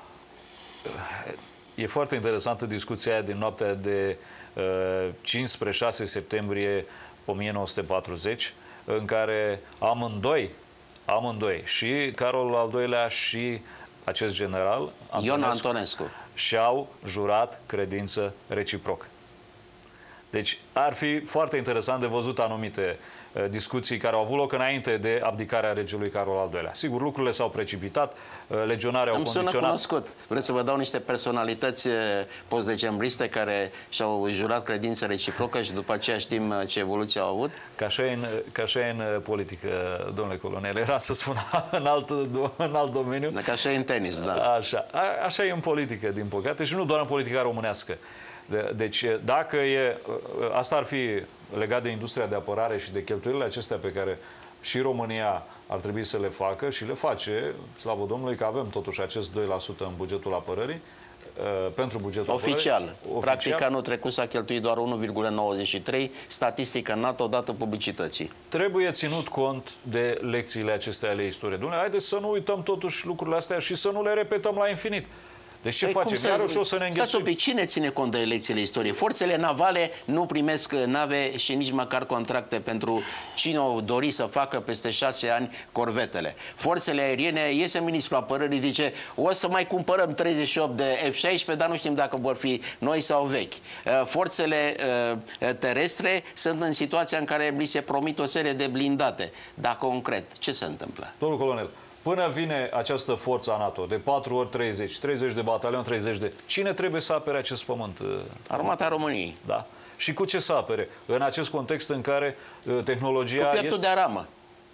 E foarte interesantă discuția aia din noaptea de uh, cinci spre șase septembrie o mie nouă sute patruzeci, în care amândoi Amândoi, și Carol al doilea și acest general, Ion Antonescu, și-au jurat credință reciproc. Deci ar fi foarte interesant de văzut anumite uh, discuții care au avut loc înainte de abdicarea regelui Carol al doilea. Sigur, lucrurile s-au precipitat, uh, legionarii au Îmi sună condiționat... cunoscut. Vreți să vă dau niște personalități post-decembriste care și-au jurat credință reciprocă și după aceea știm ce evoluție au avut? Ca așa, în, ca așa în politică, domnule colonel, era să spun în alt, în alt domeniu. Ca așa e în tenis, da. Așa, a, așa e în politică, din păcate, și nu doar în politica românească. De, deci, dacă e, asta ar fi legat de industria de apărare și de cheltuielile acestea pe care și România ar trebui să le facă și le face, slavă Domnului că avem totuși acest doi la sută în bugetul apărării, pentru bugetul oficial. apărării. Oficial. Practic, anul trecut s-a cheltuit doar unu virgulă nouăzeci și trei, statistică NATO dată publicității. Trebuie ținut cont de lecțiile acestea ale istoriei. Dumnezeu, haideți să nu uităm totuși lucrurile astea și să nu le repetăm la infinit. Deci ce păi facem? Să... Iarăși o să ne înghesuim. Stați un pic, cine ține cont de lecțiile istoriei? Forțele navale nu primesc nave și nici măcar contracte pentru cine o dori să facă peste șase ani corvetele. Forțele aeriene, iese ministrul apărării, zice, o să mai cumpărăm treizeci și opt de F șaisprezece, dar nu știm dacă vor fi noi sau vechi. Forțele terestre sunt în situația în care li se promit o serie de blindate. Dar concret, ce se întâmplă? Domnul colonel, până vine această forță a NATO de patru ori treizeci, treizeci de batalion, treizeci de... Cine trebuie să apere acest pământ? Armata României. Da. Și cu ce să apere? În acest context în care tehnologia... Cu pieptul este... de aramă.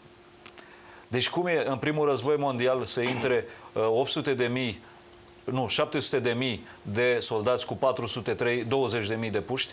Deci cum e în primul război mondial să intre opt sute de mii, nu, șapte sute de mii de soldați cu patru sute douăzeci de mii de puști?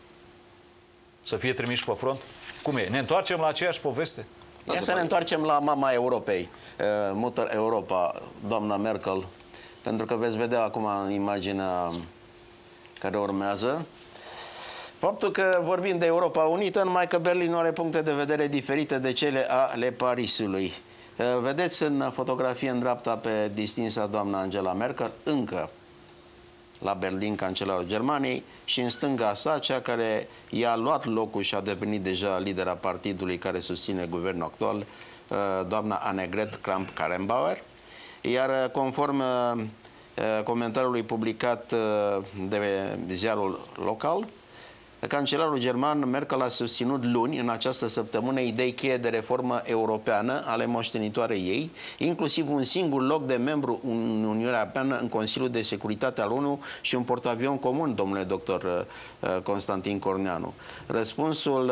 Să fie trimiși pe front? Cum e? Ne întoarcem la aceeași poveste? Ia să ne întoarcem la mama Europei, Mutter Europa, doamna Merkel, pentru că veți vedea acum imaginea care urmează. Faptul că vorbim de Europa Unită, numai că Berlin are puncte de vedere diferite de cele ale Parisului. Vedeți în fotografie în dreapta pe distinsa doamna Angela Merkel, încă la Berlin, cancelarul Germaniei, și în stânga sa, cea care i-a luat locul și a devenit deja lidera partidului care susține guvernul actual, doamna Annegret Kramp-Karrenbauer. Iar conform comentariului publicat de ziarul local, cancelarul german Merkel a susținut luni, în această săptămână, idei cheie de reformă europeană ale moștenitoarei ei, inclusiv un singur loc de membru în Uniunea Europeană în Consiliul de Securitate al ONU și un portavion comun, domnule doctor Constantin Corneanu. Răspunsul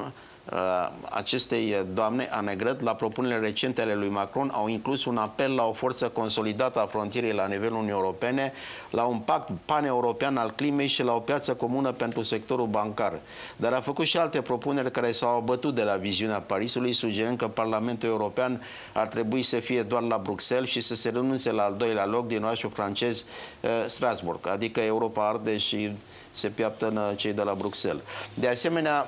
acestei doamne, Annegret, la propunerile recente ale lui Macron au inclus un apel la o forță consolidată a frontierei la nivelul Uniunii Europene, la un pact pan-european al climei și la o piață comună pentru sectorul bancar. Dar a făcut și alte propuneri care s-au abătut de la viziunea Parisului, sugerând că Parlamentul European ar trebui să fie doar la Bruxelles și să se renunțe la al doilea loc din orașul francez Strasbourg, adică Europa arde și se piaptă în cei de la Bruxelles. De asemenea,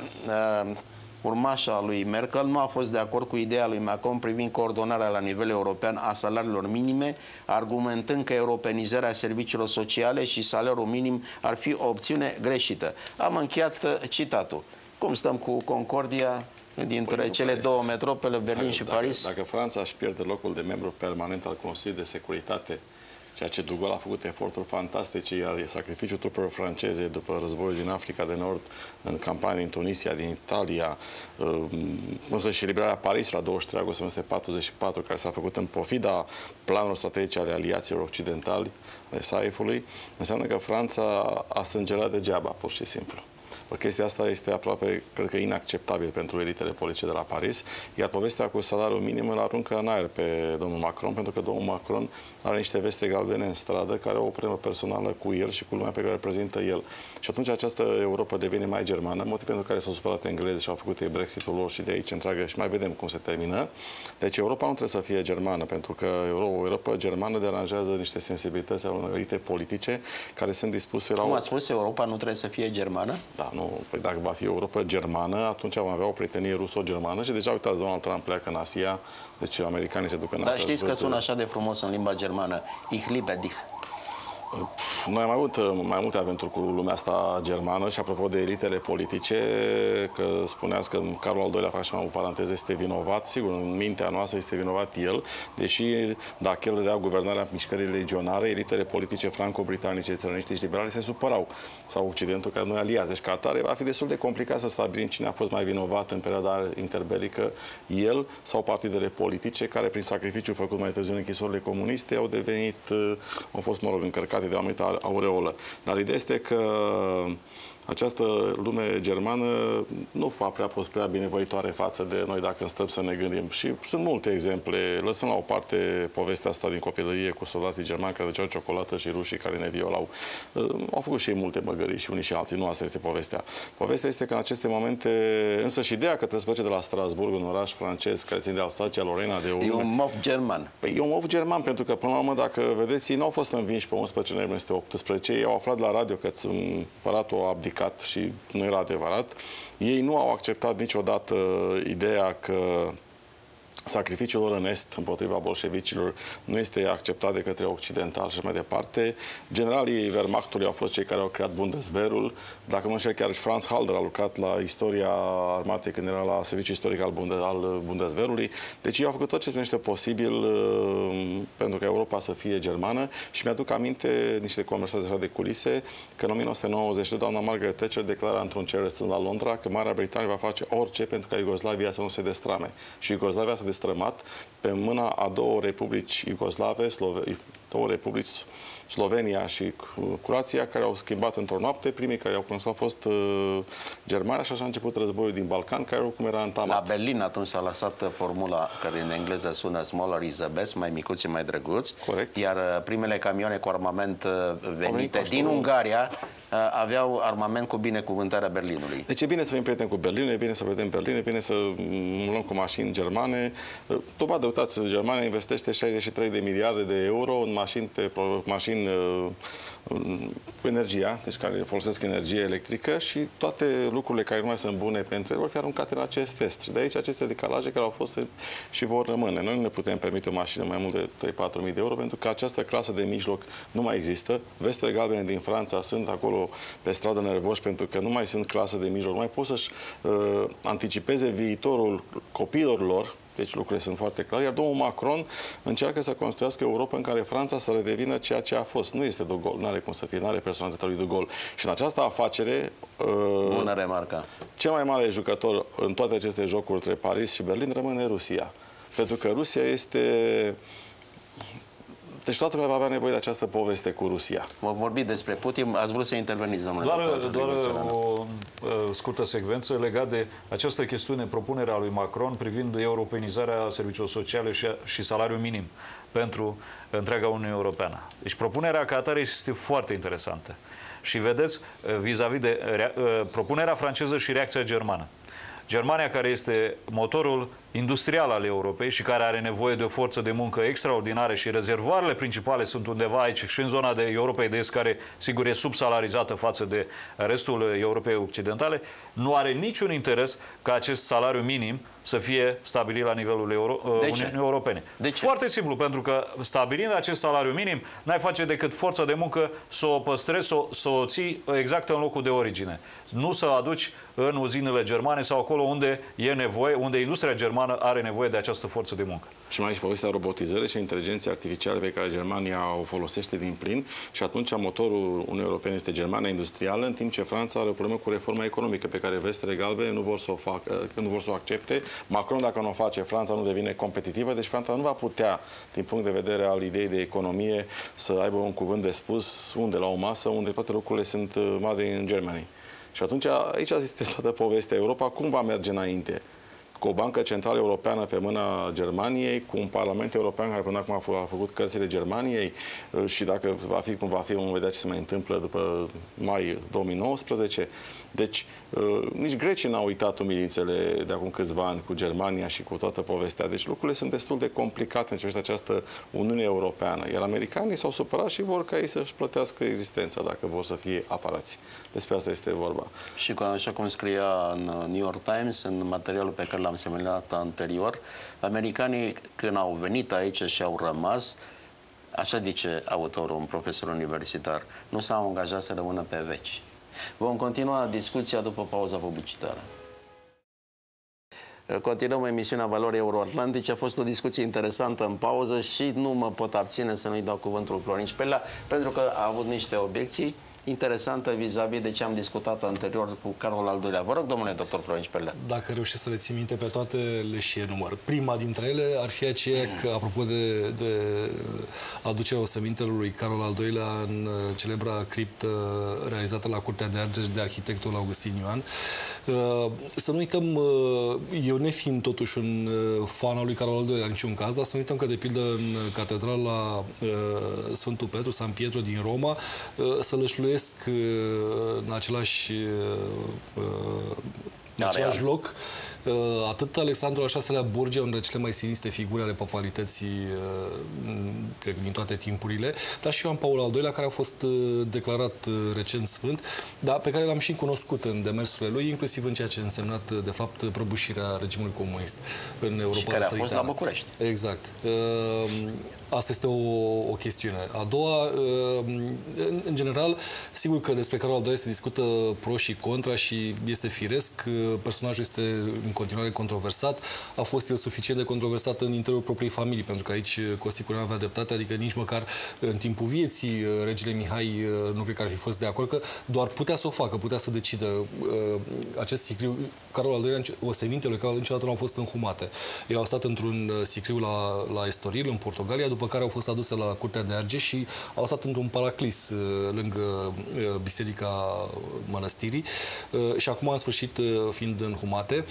urmașa lui Merkel nu a fost de acord cu ideea lui Macron privind coordonarea la nivel european a salariilor minime, argumentând că europenizarea serviciilor sociale și salariul minim ar fi o opțiune greșită. Am încheiat citatul. Cum stăm cu concordia dintre păi cele două metropole, Berlin dacă, și Paris? Dacă, dacă Franța își pierde locul de membru permanent al Consiliului de Securitate, ceea ce De Gaulle a făcut eforturi fantastice, iar sacrificiul trupelor franceze după războiul din Africa de Nord, în campanii din Tunisia, din Italia, însă și eliberarea Parisului la douăzeci și trei august o mie nouă sute patruzeci și patru, care s-a făcut în pofida planurilor strategice ale aliaților occidentali, ale S A I F-ului, înseamnă că Franța a sângerat degeaba, pur și simplu. O chestia asta este aproape, cred că, inacceptabil pentru elitele politice de la Paris, iar povestea cu salariul minim îl aruncă în aer pe domnul Macron, pentru că domnul Macron are niște veste galbene în stradă care au o problemă personală cu el și cu lumea pe care o reprezintă el. Și atunci această Europa devine mai germană, motiv pentru care s-au supărat englezi și au făcut ei Brexitul lor și de aici întreagă și mai vedem cum se termină. Deci Europa nu trebuie să fie germană, pentru că o Europa germană deranjează niște sensibilități ale unor elite politice care sunt dispuse la... Cum a spus, Europa nu trebuie să fie germană? Da, nu. Păi dacă va fi Europa germană, atunci vom avea o prietenie ruso-germană și deja, uitați, Donald Trump pleacă în Asia, deci americanii se duc în Asia. Dar știți că sună așa de frumos în limba germană, Ich liebe dich. Noi am avut mai multe aventuri cu lumea asta germană și apropo de elitele politice, că spuneați că Carol al doilea, fac și mai o paranteză, este vinovat. Sigur, în mintea noastră este vinovat el, deși dacă el dădea guvernarea mișcării legionare, elitele politice franco-britanice, țărăniști și liberale se supărau. Sau Occidentul, care nu e aliați. Deci, ca atare, va fi destul de complicat să stabilim cine a fost mai vinovat în perioada interbelică, el sau partidele politice, care prin sacrificiul făcut mai târziu în închisorile comuniste au devenit, au fost, mă rog, încărcate de o anumită aureolă. Dar ideea este că această lume germană nu a prea fost prea binevoitoare față de noi dacă stăm să ne gândim. Și sunt multe exemple. Lăsăm la o parte povestea asta din copilărie cu soldații germani care duceau ciocolată și rușii care ne violau. Au făcut și ei multe măgării și unii și alții. Nu asta este povestea. Povestea este că în aceste momente, însă și ideea că trebuie să plece de la Strasburg, un oraș francez care ține de Alsacia, Lorena, de o lume. E un mof german. Păi e un mof german, pentru că până la urmă, dacă vedeți, ei nu au fost învinși pe unsprezece noiembrie o mie nouă sute optsprezece. Ei au aflat la radio că împăratul a abdicat și nu era adevărat. Ei nu au acceptat niciodată ideea că sacrificiul lor în Est împotriva bolșevicilor nu este acceptat de către occidental și mai departe. Generalii Wehrmachtului au fost cei care au creat Bundeswehrul. Dacă mă înșel, chiar Franz Halder a lucrat la istoria armatei când era la serviciul istoric al, Bunde al Bundeswehrului. Deci ei au făcut tot ce este posibil uh, pentru ca Europa să fie germană și mi-aduc aminte niște conversații așa de culise că în o mie nouă sute nouăzeci și doi doamna Margaret Thatcher declara într-un cer stând la Londra că Marea Britanie va face orice pentru ca Iugoslavia să nu se destrame. Și Iugoslavia să destrămat pe mâna a două republici iugoslave, Slove două republici, Slovenia și Croația, care au schimbat într-o noapte. Primii care au cunoscut au fost uh, Germania și așa a început războiul din Balcan, care oricum era întamat. La Berlin atunci s-a lăsat formula care în engleză sună smaller is the best, mai micuți și mai drăguți. Corect. Iar uh, primele camioane cu armament uh, venite din Ungaria uh, aveau armament cu binecuvântarea Berlinului. Deci e bine să fim prieteni cu Berlin, e bine să vedem Berlin, e bine să luăm cu mașini germane. Dovadă, uitați, Germania investește șaizeci și trei de miliarde de euro în mașini, pe mașini uh, cu energia, deci care folosesc energie electrică și toate lucrurile care nu mai sunt bune pentru ele vor fi aruncate în acest test. Și de aici aceste decalaje care au fost și vor rămâne. Noi nu ne putem permite o mașină mai mult de trei patru mii de euro pentru că această clasă de mijloc nu mai există. Vestele galbene din Franța sunt acolo pe stradă nervoși pentru că nu mai sunt clasă de mijloc. Nu mai pot să-și uh, anticipeze viitorul copiilor lor. Deci lucrurile sunt foarte clare. Iar domnul Macron încearcă să construiască Europa în care Franța să redevină ceea ce a fost. Nu este De Gaulle, nu are cum să fie, nu are personalitatea lui De Gaulle. Și în această afacere... Uh, Bună remarcă. Cel mai mare jucător în toate aceste jocuri între Paris și Berlin rămâne Rusia. Pentru că Rusia este... Deci toată lumea va avea nevoie de această poveste cu Rusia. Vom vorbi despre Putin. Ați vrut să interveniți, domnule Doar, doctor, doar o uh, scurtă secvență legată de această chestiune, propunerea lui Macron privind europenizarea serviciilor sociale și, și salariul minim pentru întreaga Uniune Europeană. Deci propunerea ca atare este foarte interesantă. Și vedeți, vis-a-vis de uh, propunerea franceză și reacția germană. Germania, care este motorul industrial al Europei și care are nevoie de o forță de muncă extraordinară și rezervoarele principale sunt undeva aici și în zona de Europei de Est, care sigur e subsalarizată față de restul Europei Occidentale, nu are niciun interes ca acest salariu minim să fie stabilit la nivelul Euro Uniunii Europene. De ce? Foarte simplu, pentru că stabilind acest salariu minim, n-ai face decât forța de muncă să o păstrezi, să o, să o ții exact în locul de origine. Nu să o aduci în uzinele germane sau acolo unde e nevoie, unde industria germană are nevoie de această forță de muncă. Și mai aici povestea robotizării și inteligenței artificiale pe care Germania o folosește din plin și atunci motorul Uniunii Europene este Germania industrială, în timp ce Franța are o problemă cu reforma economică pe care vestele galbene nu vor să o facă, nu vor să o accepte. Macron, dacă nu o face, Franța nu devine competitivă, deci Franța nu va putea, din punct de vedere al ideii de economie, să aibă un cuvânt de spus unde la o masă, unde toate lucrurile sunt made in Germany. Și atunci aici este toată povestea. Europa cum va merge înainte? Cu o bancă centrală europeană pe mâna Germaniei, cu un parlament european care până acum a făcut cărțile Germaniei și dacă va fi cum va fi, vom vedea ce se mai întâmplă după mai două mii nouăsprezece. Deci, nici grecii n-au uitat umilințele de acum câțiva ani cu Germania și cu toată povestea. Deci lucrurile sunt destul de complicate în ce privește această Uniune Europeană. Iar americanii s-au supărat și vor ca ei să-și plătească existența dacă vor să fie aparați. Despre asta este vorba. Și așa cum scria în New York Times, în materialul pe care l-am semnalat anterior, americanii când au venit aici și au rămas, Așa zice autorul, un profesor universitar. Nu s-au angajat să rămână pe veci. Vom continua discuția după pauza publicitară. Continuăm emisiunea Valori Euroatlantice. A fost o discuție interesantă în pauză și nu mă pot abține să nu-i dau cuvântul Florin Șpelea, pentru că a avut niște obiecții interesantă vis-a-vis de ce am discutat anterior cu Carol al doilea. Vă rog, domnule doctor Florin Șpelea. Dacă reușesc să le țin minte pe toate, le și enumăr. Prima dintre ele ar fi aceea că, apropo de, de aducerea osemintelor lui Carol al doilea în celebra criptă realizată la Curtea de Argeș de arhitectul Augustin Ioan, să nu uităm, eu nefiind totuși un fan al lui Carol al doilea în niciun caz, dar să nu uităm că, de pildă, în catedrala Sfântul Petru, San Pietro din Roma, să lășluiesc în același, în același loc atât Alexandru al șaselea Borgia, unde cele mai sinistre figuri ale papalității cred, din toate timpurile, dar și Ioan Paul al doilea, care a fost declarat recent sfânt, dar pe care l-am și cunoscut în demersurile lui, inclusiv în ceea ce a însemnat, de fapt, prăbușirea regimului comunist în Europa. Și care a fost la București. Exact. Asta este o, o chestiune. A doua, în general, sigur că despre Carol al doilea se discută pro și contra și este firesc. Personajul este în continuare controversat. A fost el suficient de controversat în interiorul propriei familii, pentru că aici Costi Cureanu avea dreptate, adică nici măcar în timpul vieții regele Mihai nu cred că ar fi fost de acord, că doar putea să o facă, putea să decidă. Acest sicriu, Carol al doilea, osemintele lui Carol al doilea niciodată nu au fost înhumate. Ele au stat într-un sicriu la, la Estoril, în Portugalia, după care au fost aduse la Curtea de Argeș și au stat într-un paraclis lângă biserica mănăstirii și acum, în sfârșit, fiind înhumate.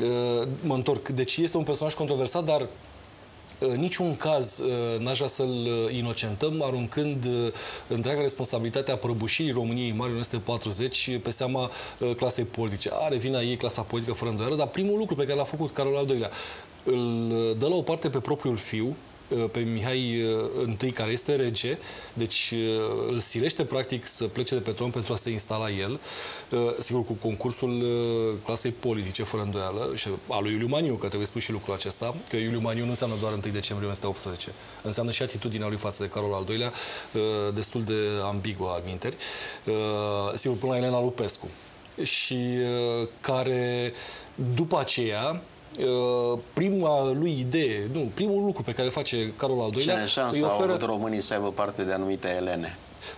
Mă întorc. Deci este un personaj controversat, dar în niciun caz n-aș vrea să-l inocentăm, aruncând întreaga responsabilitate a prăbușirii României în martie o mie nouă sute patruzeci pe seama clasei politice. Are vina ei clasa politică fără îndoială, dar primul lucru pe care l-a făcut Carol al doilea îl dă la o parte pe propriul fiu, pe Mihai I, care este rege, deci îl silește practic să plece de pe tron pentru a se instala el, sigur cu concursul clasei politice, fără îndoială, și a lui Iuliu Maniu, că trebuie spus și lucrul acesta, că Iuliu Maniu nu înseamnă doar întâi decembrie o mie nouă sute optsprezece, înseamnă și atitudinea lui față de Carol al doilea, destul de ambiguă al minteri, sigur până la Elena Lupescu, și care după aceea prima lui idee, nu, primul lucru pe care face Carol al doilea, ce șansă îi oferă... au avut românii să aibă parte de anumite Elene.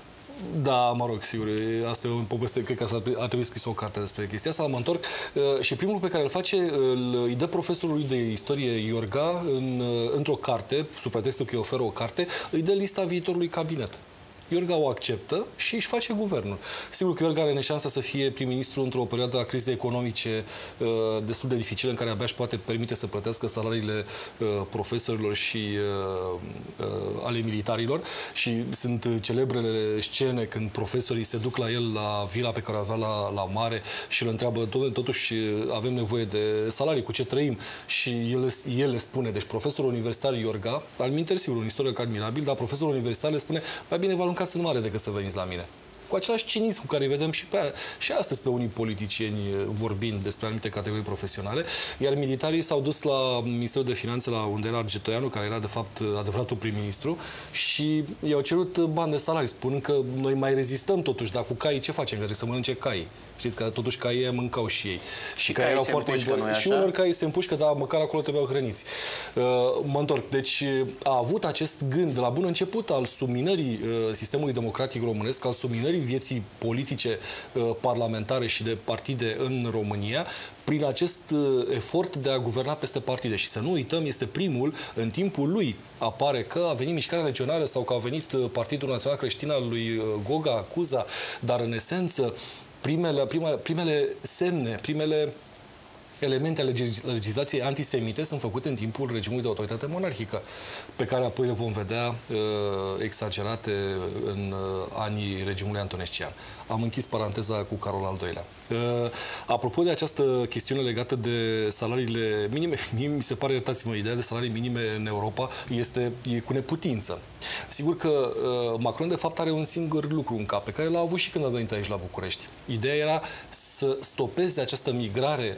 Da, mă rog, sigur, asta e o poveste, cred că ar trebui scris o carte despre chestia asta, mă întorc. Și primul lucru pe care îl face, îl, îi dă profesorului de istorie Iorga în, într-o carte, sub pretextul că îi oferă o carte, îi dă lista viitorului cabinet. Iorga o acceptă și își face guvernul. Sigur că Iorga are neșansa să fie prim-ministru într-o perioadă a crizei economice uh, destul de dificilă, în care abia își poate permite să plătească salariile uh, profesorilor și uh, uh, ale militarilor. Și sunt celebrele scene când profesorii se duc la el, la vila pe care o avea la, la mare și îl întreabă, totuși avem nevoie de salarii, cu ce trăim? Și el, el le spune, deci profesorul universitar Iorga, al minteri, sigur, un istoric admirabil, dar profesorul universitar le spune, mai bine vă aruncați în mare decât să veniți la mine. Cu același cinism cu care îi vedem și, pe, și astăzi pe unii politicieni vorbind despre anumite categorii profesionale, iar militarii s-au dus la Ministerul de Finanțe, la unde era Argetoianu, care era de fapt adevăratul prim-ministru, și i-au cerut bani de salarii, spunând că noi mai rezistăm totuși, dar cu caii ce facem? Că trebuie să mănânce caii. Știți că totuși caii mâncau și ei. Și, și caii erau foarte împușcă, și unor caii se împușcă, dar măcar acolo trebuiau hrăniți. Uh, mă întorc. Deci a avut acest gând de la bun început al subminării uh, sistemului democratic românesc, al subminării vieții politice, uh, parlamentare și de partide în România, prin acest uh, efort de a guverna peste partide. Și să nu uităm, este primul, în timpul lui apare că a venit Mișcarea Legionară sau că a venit uh, Partidul Național Creștin al lui uh, Goga, Cuza, dar în esență Primele, primele, primele semne, primele elemente ale legislației antisemite sunt făcute în timpul regimului de autoritate monarhică, pe care apoi le vom vedea uh, exagerate în uh, anii regimului antonescian. Am închis paranteza cu Carol al doilea. Uh, apropo de această chestiune legată de salariile minime, mie mi se pare, iertați-mă, ideea de salarii minime în Europa este e cu neputință. Sigur că uh, Macron, de fapt, are un singur lucru în cap, pe care l-a avut și când a venit aici la București. Ideea era să stopeze această migrare a forței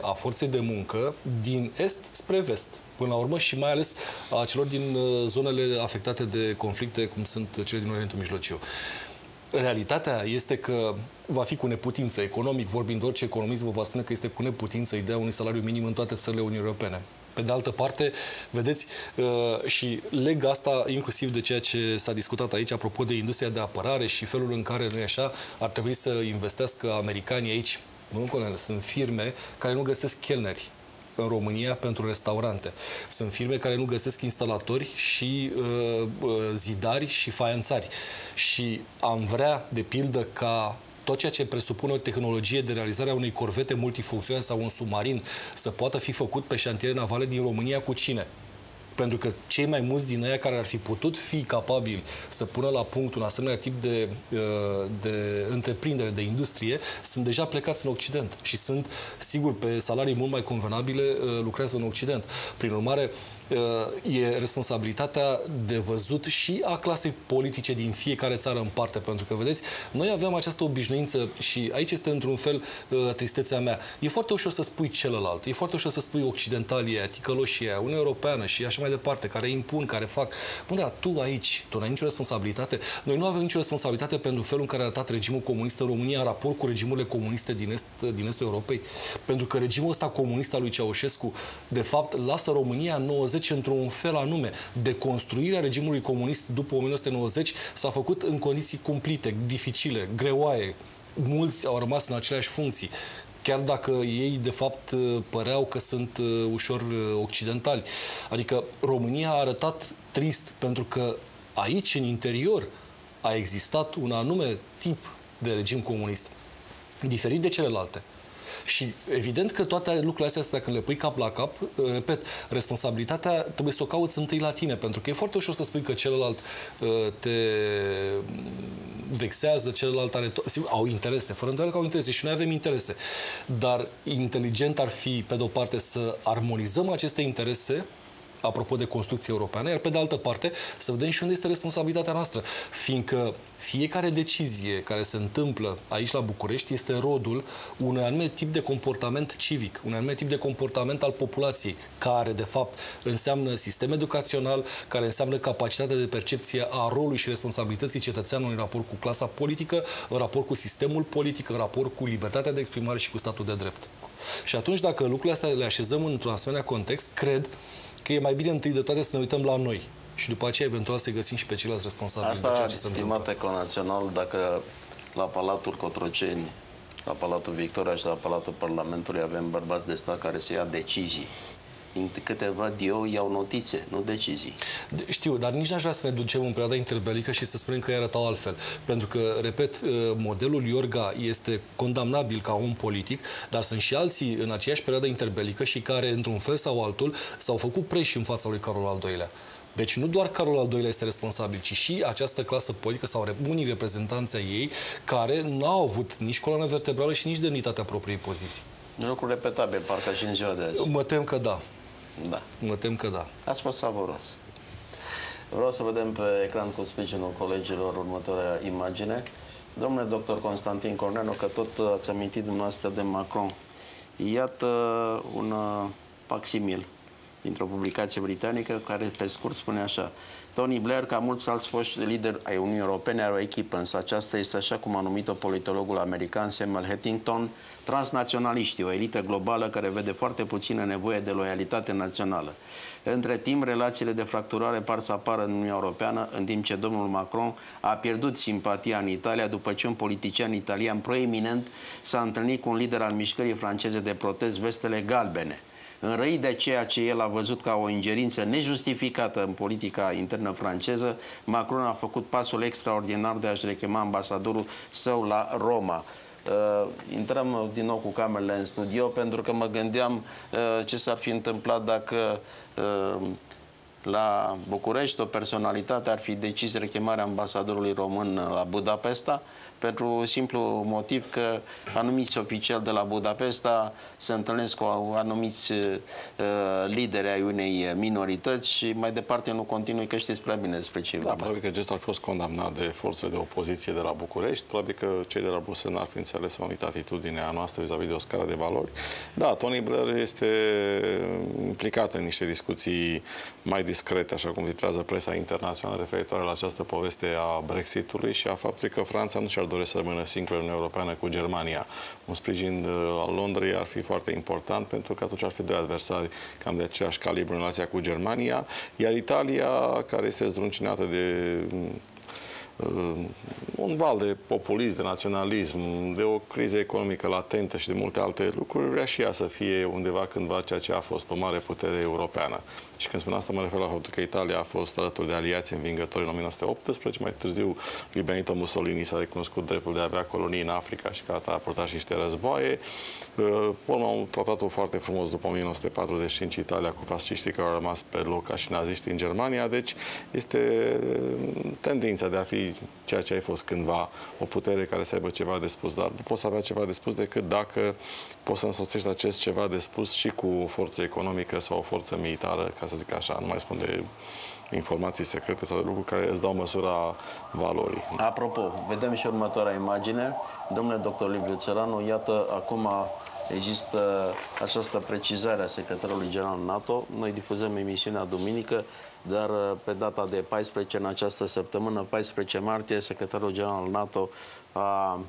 de muncă din est spre vest, până la urmă, și mai ales a celor din zonele afectate de conflicte, cum sunt cele din Orientul Mijlociu. Realitatea este că va fi cu neputință, economic vorbind, orice economist vă va spune că este cu neputință ideea unui salariu minim în toate țările Uniunii Europene. Pe de altă parte, vedeți, și leg asta inclusiv de ceea ce s-a discutat aici, apropo de industria de apărare și felul în care, nu e așa, ar trebui să investească americanii aici. Nu, colonel, sunt firme care nu găsesc chelneri în România pentru restaurante. Sunt firme care nu găsesc instalatori și uh, zidari și faianțari. Și am vrea, de pildă, ca tot ceea ce presupune o tehnologie de realizare a unei corvete multifuncționale sau un submarin să poată fi făcut pe șantiere navale din România cu cine? Pentru că cei mai mulți din ei care ar fi putut fi capabili să pună la punct un asemenea tip de, de întreprindere, de industrie, sunt deja plecați în Occident și sunt, sigur, pe salarii mult mai convenabile, lucrează în Occident. Prin urmare, e responsabilitatea de văzut și a clasei politice din fiecare țară în parte, pentru că, vedeți, noi aveam această obișnuință și aici este, într-un fel, tristețea mea. E foarte ușor să spui celălalt, e foarte ușor să spui occidentalii aia, ticăloșii aia, Uniunea Europeană și așa mai departe, care impun, care fac. Bă, da, tu aici, tu n-ai nicio responsabilitate. Noi nu avem nicio responsabilitate pentru felul în care a arătat regimul comunist în România în raport cu regimurile comuniste din, est, din estul Europei. Pentru că regimul ăsta comunist al lui Ceaușescu, de fapt, lasă România în nouăzeci într-un fel anume. Deconstruirea regimului comunist după o mie nouă sute nouăzeci s-a făcut în condiții cumplite, dificile, greoaie. Mulți au rămas în aceleași funcții, chiar dacă ei, de fapt, păreau că sunt ușor occidentali. Adică România a arătat trist, pentru că aici, în interior, a existat un anume tip de regim comunist, diferit de celelalte. Și evident că toate lucrurile astea, când le pui cap la cap, repet, responsabilitatea trebuie să o cauți întâi la tine, pentru că e foarte ușor să spui că celălalt te vexează, celălalt are... Sigur, au interese, fără îndoială că au interese și noi avem interese. Dar inteligent ar fi, pe de-o parte, să armonizăm aceste interese, apropo de construcție europeană, iar pe de altă parte să vedem și unde este responsabilitatea noastră, fiindcă fiecare decizie care se întâmplă aici la București este rodul unui anume tip de comportament civic, un anume tip de comportament al populației, care de fapt înseamnă sistem educațional, care înseamnă capacitatea de percepție a rolului și responsabilității cetățeanului în raport cu clasa politică, în raport cu sistemul politic, în raport cu libertatea de exprimare și cu statul de drept. Și atunci, dacă lucrurile astea le așezăm într-un asemenea context, cred că e mai bine întâi de toate să ne uităm la noi și după aceea eventual să găsim și pe ceilalți responsabili. Asta, stimate conațional, dacă la Palatul Cotroceni, la Palatul Victoria și la Palatul Parlamentului avem bărbați de stat care să ia decizii, în câte văd eu, iau notițe, nu decizii. Știu, dar nici n-aș vrea să ne ducem în perioada interbelică și să spunem că ei arătau altfel. Pentru că, repet, modelul Iorga este condamnabil ca om politic, dar sunt și alții în aceeași perioadă interbelică și care, într-un fel sau altul, s-au făcut preși în fața lui Carol al doilea. Deci nu doar Carol al doilea este responsabil, ci și această clasă politică sau unii reprezentanți ai ei care n-au avut nici coloană vertebrală și nici demnitatea propriei poziții. Lucru repetabil, parcă și în ziua de azi. Mă tem că da. Da. Mă tem că da. Ați fost savuros. Vreau să vedem pe ecran cu sprijinul colegilor următoarea imagine. Domnule doctor Constantin Corneanu, că tot ați amintit dumneavoastră de Macron. Iată un facsimil dintr-o publicație britanică care pe scurt spune așa: Tony Blair, ca mulți alți foști lideri ai Uniunii Europene, are o echipă, însă aceasta este, așa cum a numit-o politologul american Samuel Huntington, transnaționaliștii, o elită globală care vede foarte puțină nevoie de loialitate națională. Între timp, relațiile de fracturare par să apară în Uniunea Europeană, în timp ce domnul Macron a pierdut simpatia în Italia după ce un politician italian proeminent s-a întâlnit cu un lider al mișcării franceze de protest, Vestele Galbene. Înrăit de ceea ce el a văzut ca o ingerință nejustificată în politica internă franceză, Macron a făcut pasul extraordinar de a-și rechema ambasadorul său la Roma. Uh, intrăm din nou cu camerele în studio, pentru că mă gândeam uh, ce s-ar fi întâmplat dacă uh, la București, o personalitate ar fi decis rechemarea ambasadorului român la Budapesta, pentru simplu motiv că anumiți oficiali de la Budapesta se întâlnesc cu anumiți uh, lideri ai unei minorități și mai departe nu continui, că știți prea bine despre ce. Da, probabil că gestul a fost condamnat de forțele de opoziție de la București, probabil că cei de la Bruxelles n-ar fi înțeles o anumită atitudine a noastră vis-a-vis de o scară de valori. Da, Tony Blair este implicat în niște discuții mai discrete, așa cum titrează presa internațională referitoare la această poveste a Brexitului și a faptului că Franța nu și-ar doresc să rămână singură în Uniunea Europeană cu Germania. Un sprijin al Londrei ar fi foarte important, pentru că atunci ar fi doi adversari cam de aceeași calibru în relația cu Germania, iar Italia, care este zdruncinată de un val de populism, de naționalism, de o criză economică latentă și de multe alte lucruri, vrea și ea să fie undeva cândva ceea ce a fost o mare putere europeană. Și când spun asta, mă refer la faptul că Italia a fost alături de aliați învingători în o mie nouă sute optsprezece, mai târziu lui Benito Mussolini s-a recunoscut dreptul de a avea colonii în Africa și că a purtat și niște războaie. Urmă au tratat-o foarte frumos după o mie nouă sute patruzeci și cinci Italia cu fasciștii care au rămas pe loc ca și naziștii în Germania, deci este tendința de a fi ceea ce ai fost cândva, o putere care să aibă ceva de spus, dar nu poți avea ceva de spus decât dacă poți să însoțești acest ceva de spus și cu o forță economică sau o forță militară, ca să zic așa, nu mai spun de informații secrete sau de lucruri care îți dau măsura valorii. Apropo, vedem și următoarea imagine. Domnule doctor Liviu Țăranu, iată, acum există această precizare a secretarului general NATO. Noi difuzăm emisiunea duminică, dar pe data de paisprezece, în această săptămână, paisprezece martie, secretarul general NATO a, a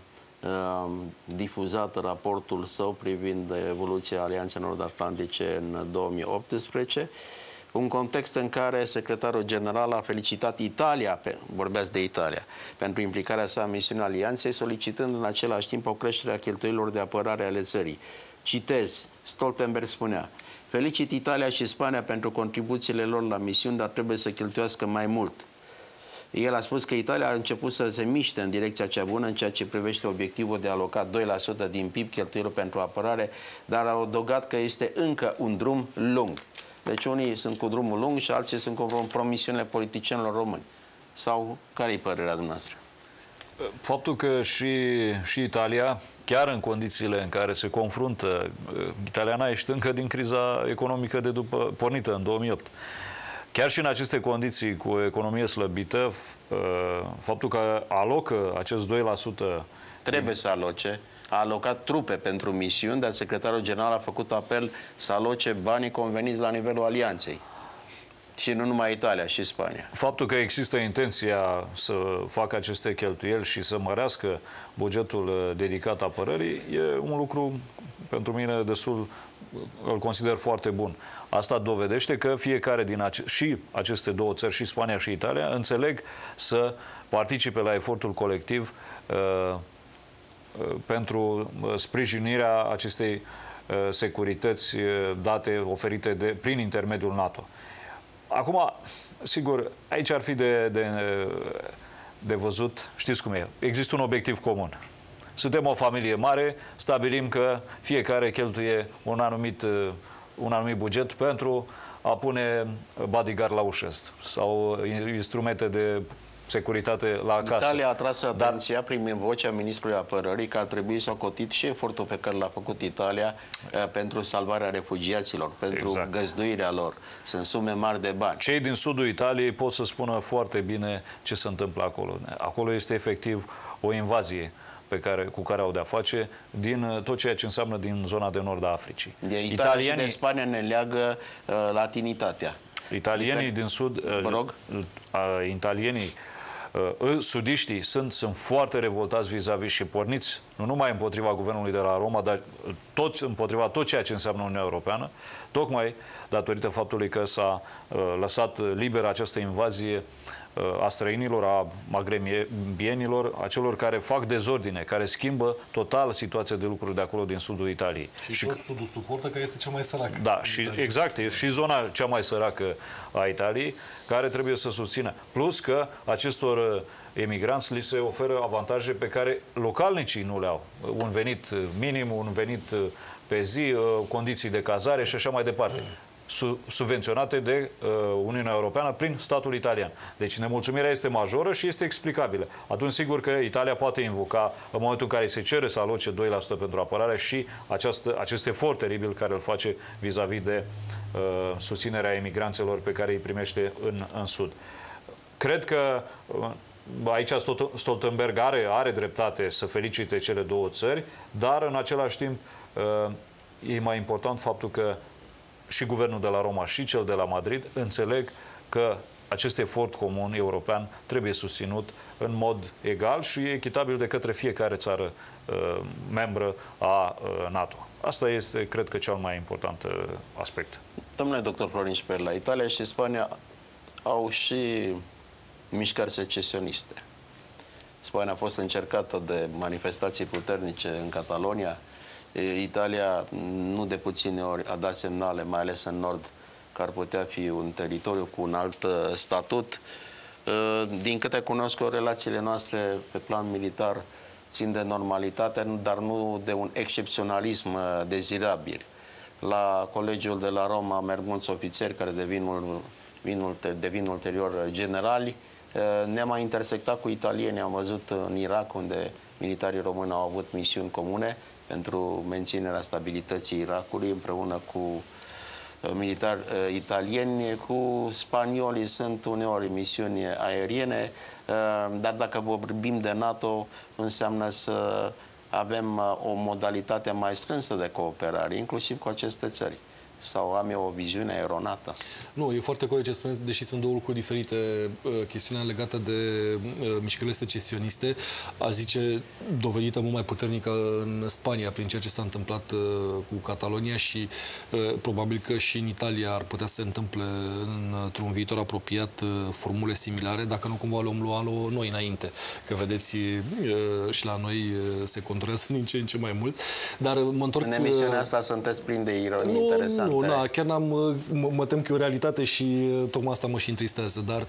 difuzat raportul său privind evoluția Alianței Nord-Atlantice în două mii optsprezece, un context în care secretarul general a felicitat Italia, pe, vorbeați de Italia, pentru implicarea sa în misiunea Alianței, solicitând în același timp o creștere a cheltuielilor de apărare ale țării. Citez, Stoltenberg spunea: felicit Italia și Spania pentru contribuțiile lor la misiuni, dar trebuie să cheltuiască mai mult. El a spus că Italia a început să se miște în direcția cea bună în ceea ce privește obiectivul de a aloca doi la sută din P I B cheltuielor pentru apărare, dar a adăugat că este încă un drum lung. Deci unii sunt cu drumul lung și alții sunt cu promisiunile politicienilor români. Sau care e părerea dumneavoastră? Faptul că și, și Italia, chiar în condițiile în care se confruntă, Italia n-a ieșit încă din criza economică de după, pornită în două mii opt. Chiar și în aceste condiții cu o economie slăbită, faptul că alocă acest doi la sută... Trebuie să aloce. A alocat trupe pentru misiuni, dar secretarul general a făcut apel să aloce banii conveniți la nivelul Alianței. Și nu numai Italia, și Spania. Faptul că există intenția să facă aceste cheltuieli și să mărească bugetul dedicat apărării e un lucru pentru mine destul, îl consider foarte bun. Asta dovedește că fiecare din ace și aceste două țări, și Spania și Italia, înțeleg să participe la efortul colectiv uh, pentru sprijinirea acestei securități date, oferite de, prin intermediul NATO. Acum, sigur, aici ar fi de, de, de văzut, știți cum e, există un obiectiv comun. Suntem o familie mare, stabilim că fiecare cheltuie un anumit, un anumit buget pentru a pune bodyguard la ușă sau instrumente de securitate la acasă. Italia a tras atenția Dar... prin vocea ministrului apărării că ar trebui să acotit și efortul pe care l-a făcut Italia uh, pentru salvarea refugiaților, pentru exact. găzduirea lor. Sunt sume mari de bani. Cei din sudul Italiei pot să spună foarte bine ce se întâmplă acolo. Acolo este efectiv o invazie pe care, cu care au de-a face din tot ceea ce înseamnă din zona de nord a Africii. De Italia Italianii... și de Spania ne leagă uh, latinitatea. Italienii adică, din sud, uh, rog? Uh, italienii Uh, sudiștii sunt, sunt foarte revoltați vis-a-vis și porniți nu numai împotriva guvernului de la Roma, dar toți împotriva tot ceea ce înseamnă Uniunea Europeană, tocmai datorită faptului că s-a uh, lăsat liberă această invazie uh, a străinilor, a magrebienilor, a celor care fac dezordine, care schimbă total situația de lucruri de acolo din sudul Italiei. Și, și tot sudul suportă că este cea mai săracă. Da, și Italia. Exact, e și zona cea mai săracă a Italiei, care trebuie să susțină. Plus că acestor emigranți li se oferă avantaje pe care localnicii nu le au. Un venit minim, un venit pe zi, condiții de cazare și așa mai departe. su, subvenționate de uh, Uniunea Europeană prin statul italian. Deci nemulțumirea este majoră și este explicabilă. Atunci, sigur că Italia poate invoca, în momentul în care se cere să aloce doi la sută pentru apărare, și această, acest efort teribil care îl face vis-a-vis de uh, susținerea emigranților pe care îi primește în, în Sud. Cred că uh, aici Stoltenberg are, are dreptate să felicite cele două țări, dar în același timp uh, e mai important faptul că și guvernul de la Roma și cel de la Madrid înțeleg că acest efort comun european trebuie susținut în mod egal și echitabil de către fiecare țară uh, membră a uh, NATO. Asta este, cred că, cel mai important uh, aspect. Domnule doctor Florin Șperla, Italia și Spania au și mișcări secesioniste. Spania a fost încercată de manifestații puternice în Catalonia. Italia, nu de puține ori, a dat semnale, mai ales în nord, că ar putea fi un teritoriu cu un alt statut. Din câte cunosc eu, relațiile noastre pe plan militar țin de normalitate, dar nu de un excepționalism dezirabil. La colegiul de la Roma merg mulți ofițeri care devin, vin, devin ulterior generali. Ne-am mai intersectat cu italieni, am văzut în Irak, unde militarii români au avut misiuni comune pentru menținerea stabilității Irakului, împreună cu militari uh, italieni. Cu spaniolii sunt uneori misiuni aeriene, uh, dar dacă vorbim de NATO, înseamnă să avem uh, o modalitate mai strânsă de cooperare, inclusiv cu aceste țări. Sau am eu o viziune eronată? Nu, e foarte corect ce spuneți, deși sunt două lucruri diferite. Chestiunea legată de mișcările secesioniste, aș zice, dovedită mult mai puternică în Spania, prin ceea ce s-a întâmplat cu Catalonia și probabil că și în Italia ar putea să se întâmple într-un viitor apropiat formule similare, dacă nu cumva le-om lua noi înainte. Că vedeți, și la noi se controlează din ce în ce mai mult. Dar mă întorc... În emisiunea asta sunteți plini de ironii nu, interesante. Nu, na, chiar n-am, mă, mă tem că e o realitate și tocmai asta mă și întristează. Dar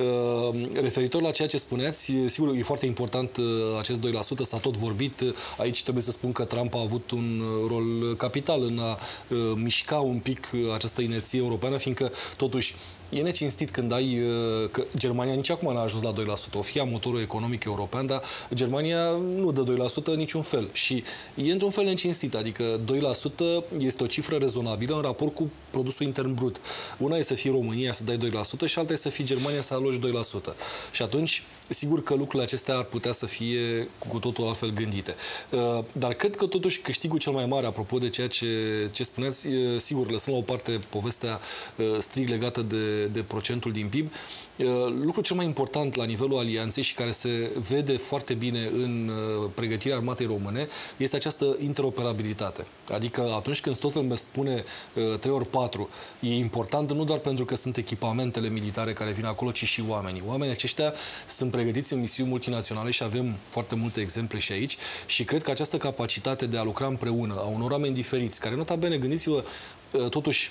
uh, referitor la ceea ce spuneați, sigur, e foarte important uh, acest doi la sută, s-a tot vorbit. Aici trebuie să spun că Trump a avut un rol capital în a uh, mișca un pic această inerție europeană, fiindcă, totuși, e necinstit când ai că Germania nici acum n-a ajuns la doi la sută. O fie motorul economic european, dar Germania nu dă doi la sută niciun fel. Și e într-un fel necinstit. Adică doi la sută este o cifră rezonabilă în raport cu produsul intern brut. Una e să fie România să dai doi la sută și alta e să fie Germania să aloci doi la sută. Și atunci, sigur că lucrurile acestea ar putea să fie cu totul altfel gândite. Dar cred că totuși câștigul cel mai mare, apropo de ceea ce, ce spuneați, sigur, lăsând la o parte povestea strict legată de de procentul din P I B. Lucrul cel mai important la nivelul alianței și care se vede foarte bine în pregătirea armatei române este această interoperabilitate. Adică atunci când Stoltenberg spune trei ori patru, e important nu doar pentru că sunt echipamentele militare care vin acolo, ci și oamenii. Oamenii aceștia sunt pregătiți în misiuni multinaționale și avem foarte multe exemple și aici și cred că această capacitate de a lucra împreună a unor oameni diferiți, care, nota bene, gândiți-vă, totuși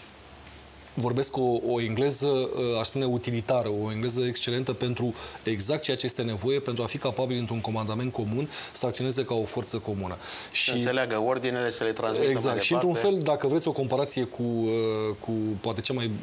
vorbesc o, o engleză, aș spune, utilitară, o engleză excelentă pentru exact ceea ce este nevoie pentru a fi capabil într-un comandament comun să acționeze ca o forță comună. Și să înțeleagă ordinele, să le transmită exact. mai Și într-un fel, dacă vreți o comparație cu, cu poate cel mai,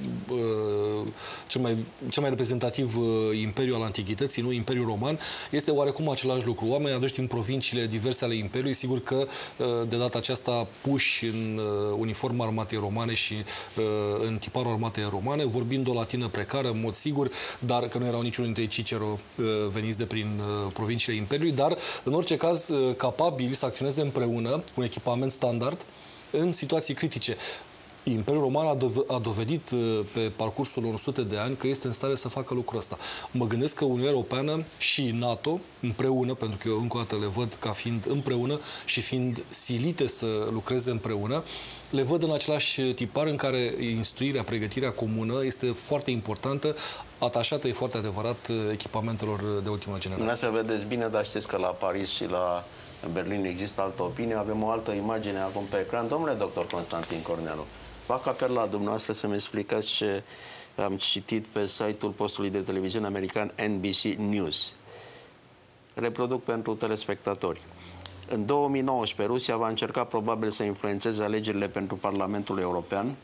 cel mai, cel mai reprezentativ imperiu al Antichității, nu Imperiul Roman, este oarecum același lucru. Oamenii aduși din provinciile diverse ale Imperiului, sigur că de data aceasta puși în uniforma armatei romane și în tipar armatei romane, vorbind o latină precară, în mod sigur, dar că nu erau niciunul dintre Cicero veniți de prin provinciile Imperiului, dar, în orice caz, capabili să acționeze împreună, un echipament standard, în situații critice. Imperiul Roman a, dove a dovedit pe parcursul unor sute de ani că este în stare să facă lucrul ăsta. Mă gândesc că Uniunea Europeană și NATO, împreună, pentru că eu încă o dată le văd ca fiind împreună și fiind silite să lucreze împreună, le văd în același tipar în care instruirea, pregătirea comună este foarte importantă, atașată, e foarte adevărat, echipamentelor de ultimă generație. Nu să vedeți bine, dar știți că la Paris și la Berlin există altă opinie, avem o altă imagine acum pe ecran. Domnule doctor Constantin Cornelu, fac apel la dumneavoastră să-mi explicați ce am citit pe site-ul postului de televiziune american N B C News. Reproduc pentru telespectatori. În două mii nouăsprezece, Rusia va încerca probabil să influențeze alegerile pentru Parlamentul European,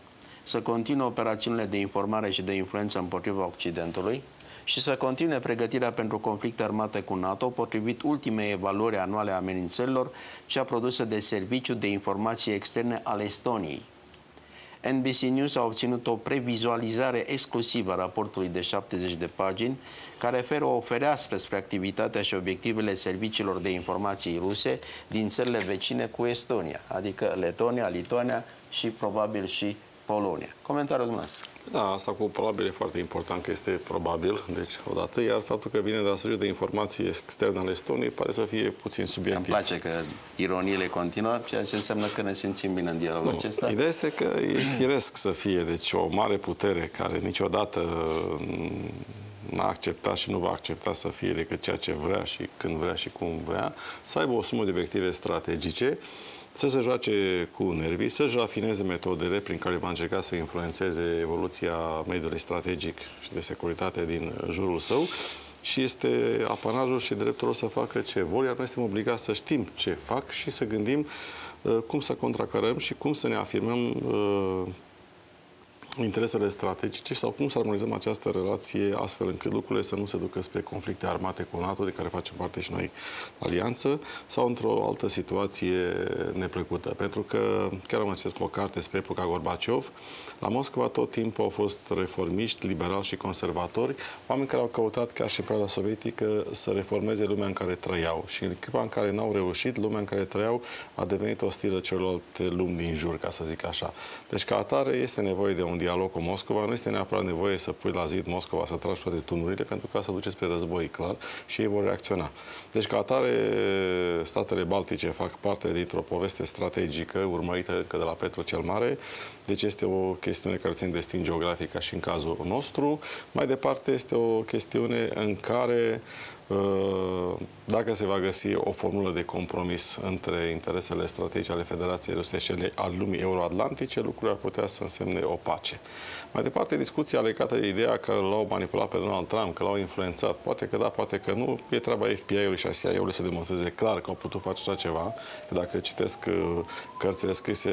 să continue operațiunile de informare și de influență împotriva Occidentului și să continue pregătirea pentru conflicte armate cu NATO, potrivit ultimei evaluări anuale a amenințărilor, cea produsă de Serviciul de Informații Externe al Estoniei. N B C News a obținut o previzualizare exclusivă a raportului de șaptezeci de pagini, care oferă o fereastră spre activitatea și obiectivele serviciilor de informații ruse din țările vecine cu Estonia, adică Letonia, Lituania și probabil și Polonia. Comentariul dumneavoastră. Da, asta cu probabil e foarte important, că este probabil, deci odată, iar faptul că vine de la Serviciul de Informații Externe al Estoniei pare să fie puțin subiectiv. Îmi place că ironiile continuă, ceea ce înseamnă că ne simțim bine în dialogul acesta. Ideea este că e firesc să fie, deci o mare putere care niciodată n-a acceptat și nu va accepta să fie decât ceea ce vrea și când vrea și cum vrea, să aibă o sumă de obiective strategice, să se joace cu nervii, să-și rafineze metodele prin care va încerca să influențeze evoluția mediului strategic și de securitate din jurul său și este apanajul și dreptul lor să facă ce vor, iar noi suntem obligați să știm ce fac și să gândim uh, cum să contracarăm și cum să ne afirmăm uh, interesele strategice sau cum să armonizăm această relație astfel încât lucrurile să nu se ducă spre conflicte armate cu NATO, de care facem parte și noi alianță, sau într-o altă situație neplăcută. Pentru că chiar am citit o carte spre epoca Gorbaciov, la Moscova tot timpul au fost reformiști, liberali și conservatori, oameni care au căutat chiar și în perioada sovietică să reformeze lumea în care trăiau. Și în clipa în care n-au reușit, lumea în care trăiau a devenit ostilă celorlalte lumi din jur, ca să zic așa. Deci ca atare este nevoie de un dialog cu Moscova, nu este neapărat nevoie să pui la zid Moscova, să tragi toate tunurile, pentru că să duce spre război, clar, și ei vor reacționa. Deci, ca atare, statele baltice fac parte dintr-o poveste strategică urmărită încă de la Petru cel Mare, deci este o chestiune care ține destin geografic, ca și în cazul nostru. Mai departe, este o chestiune în care dacă se va găsi o formulă de compromis între interesele strategice ale Federației Ruse și ale lumii euroatlantice, lucrurile ar putea să însemne o pace. Mai departe, discuția legată de ideea că l-au manipulat pe Donald Trump, că l-au influențat, poate că da, poate că nu, e treaba F B I-ului și a C I A-ului să demonstreze clar că au putut face așa ceva, că dacă citesc cărțile scrise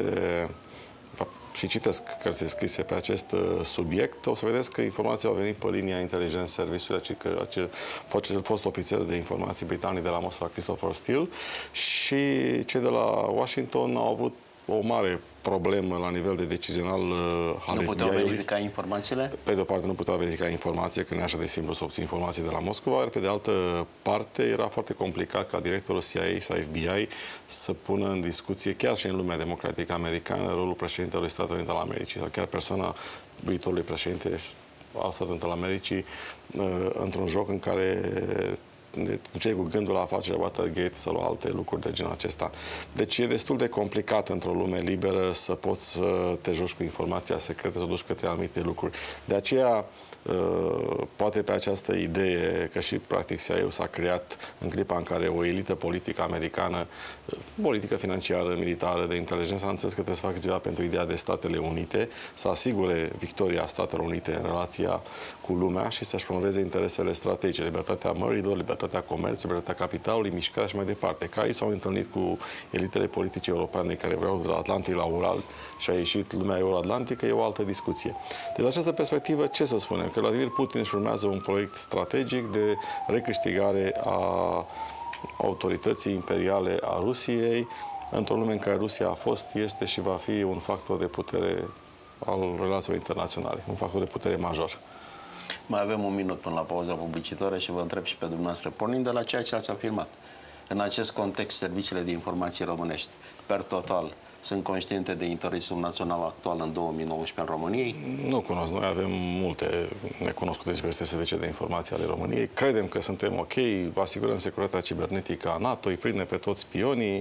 și citesc cărțile scrise pe acest uh, subiect, o să vedeți că informația au venit pe linia Intelligence Service-ului, că acel fost ofițer de informații britanic de la Moscow, Christopher Steele, și cei de la Washington au avut o mare problemă la nivel de decizional uh, al Nu puteau verifica informațiile? Pe de o parte nu puteau verifica informații, că nu e așa de simplu să obții informații de la Moscova, iar pe de altă parte era foarte complicat ca directorul C I A sau F B I să pună în discuție, chiar și în lumea democratică americană, rolul președintelui Statelor Unite al Americii sau chiar persoana viitorului președinte al Statelor Unite al Americii uh, într-un joc în care ne duceai cu gândul la afacerea Watergate sau alte lucruri de genul acesta. Deci e destul de complicat într-o lume liberă să poți să te joci cu informația secretă, să duci către anumite lucruri. De aceea, poate pe această idee că și practic C I A-ul s-a creat în clipa în care o elită politică americană, politică financiară, militară, de inteligență, a înțeles că trebuie să facă ceva pentru ideea de Statele Unite, să asigure victoria Statelor Unite în relația cu lumea și să-și promoveze interesele strategice, libertatea mărilor, libertatea comerțului, libertatea capitalului, mișcarea și mai departe. Ca ei s-au întâlnit cu elitele politice europene care vreau de la Atlantic la Ural și a ieșit lumea euroatlantică, e o altă discuție. De la această perspectivă, ce să spunem? Că Vladimir Putin își urmează un proiect strategic de recâștigare a autorității imperiale a Rusiei într-o lume în care Rusia a fost, este și va fi un factor de putere al relațiilor internaționale, un factor de putere major. Mai avem un minut până la pauza publicitară și vă întreb și pe dumneavoastră, pornind de la ceea ce ați afirmat. În acest context, serviciile de informații românești, per total, sunt conștiente de interesul național actual în două mii nouăsprezece al României? Nu cunosc. Noi avem multe necunoscute despre servicii de informații ale României. Credem că suntem ok, asigurăm securitatea cibernetică a NATO, îi prinde pe toți spionii.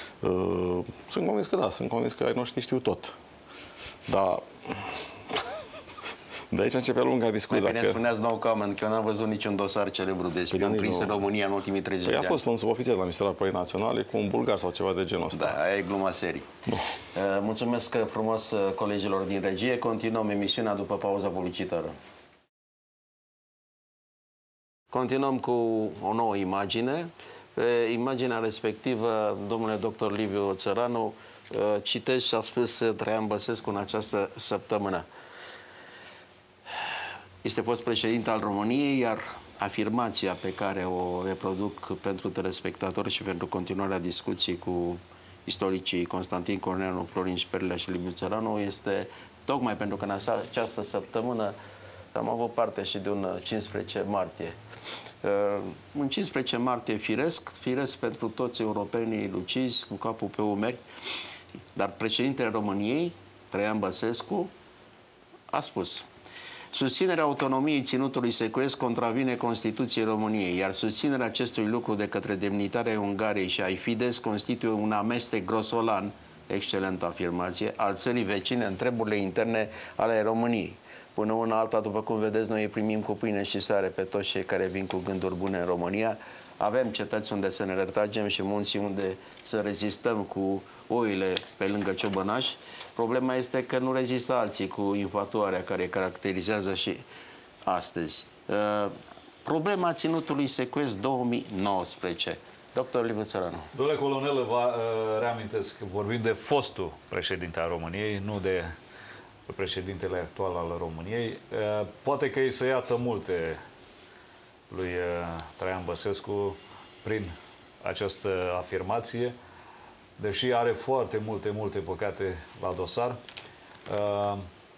Sunt convins că da, sunt convins că ai noștri știu tot. Dar de aici începe lunga discuție. Mai bine dacă... spuneați no comment, că eu n-am văzut niciun dosar celebru de spion Păi, prins nu... în România în ultimii treizeci păi de ani. a fost un subofițer la Ministerul Apărării Naționale cu un bulgar sau ceva de genul ăsta. Da, aia e gluma serii. No. Mulțumesc frumos colegilor din regie. Continuăm emisiunea după pauza publicitară. Continuăm cu o nouă imagine. Pe imaginea respectivă, domnule doctor Liviu Țăranu, citesc ce a spus Traian Băsescu în această săptămână. Este fost președinte al României, iar afirmația pe care o reproduc pentru telespectatori și pentru continuarea discuției cu istoricii Constantin Corneanu, Florin Șperlea și Liviu Țăranu este tocmai pentru că în această săptămână am avut parte și de un cincisprezece martie. Un cincisprezece martie firesc, firesc pentru toți europenii lucizi, cu capul pe umeri, dar președintele României, Traian Băsescu, a spus: susținerea autonomiei ținutului secuiesc contravine Constituției României, iar susținerea acestui lucru de către demnitarii Ungariei și ai Fidesz constituie un amestec grosolan, excelentă afirmație, al țării vecine în treburile interne ale României. Până una alta, după cum vedeți, noi îi primim cu pâine și sare pe toți cei care vin cu gânduri bune în România. Avem cetăți unde să ne retragem și munții unde să rezistăm cu oile pe lângă ciobănași. Problema este că nu rezistă alții cu infatuarea care caracterizează și astăzi. Uh, problema ținutului secuiesc două mii nouăsprezece. Doctor Liviu Țăranu. Domnule colonel, vă uh, reamintesc, vorbim de fostul președinte al României, nu de președintele actual al României. Uh, poate că îi se iată multe lui uh, Traian Băsescu prin această afirmație, deși are foarte multe, multe păcate la dosar. Uh,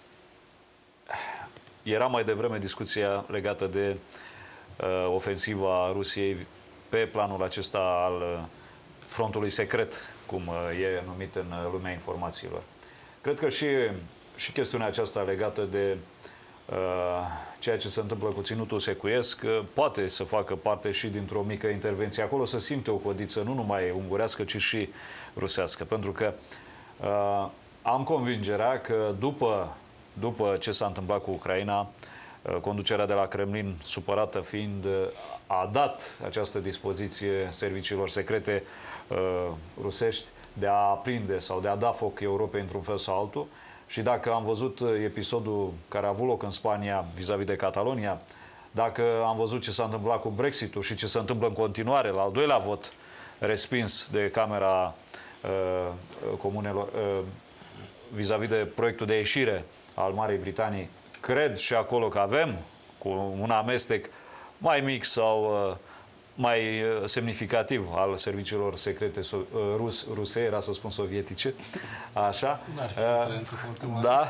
era mai devreme discuția legată de uh, ofensiva Rusiei pe planul acesta al uh, frontului secret, cum uh, e numit în uh, lumea informațiilor. Cred că și, și chestiunea aceasta legată de uh, ceea ce se întâmplă cu ținutul secuiesc uh, poate să facă parte și dintr-o mică intervenție. Acolo se simte o codiță nu numai ungurească, ci și rusească. Pentru că uh, am convingerea că după, după ce s-a întâmplat cu Ucraina, uh, conducerea de la Kremlin, supărată fiind, uh, a dat această dispoziție serviciilor secrete uh, rusești de a aprinde sau de a da foc Europei într-un fel sau altul. Și dacă am văzut episodul care a avut loc în Spania vis-a-vis de Catalonia, dacă am văzut ce s-a întâmplat cu Brexit-ul și ce se întâmplă în continuare la al doilea vot respins de Camera uh, Comunelor uh, vis-a-vis de proiectul de ieșire al Marii Britanii, cred și acolo că avem cu un amestec mai mic sau uh, mai semnificativ al serviciilor secrete rus, ruse, era să spun sovietice, așa. N-ar fi diferență foarte mare. Da.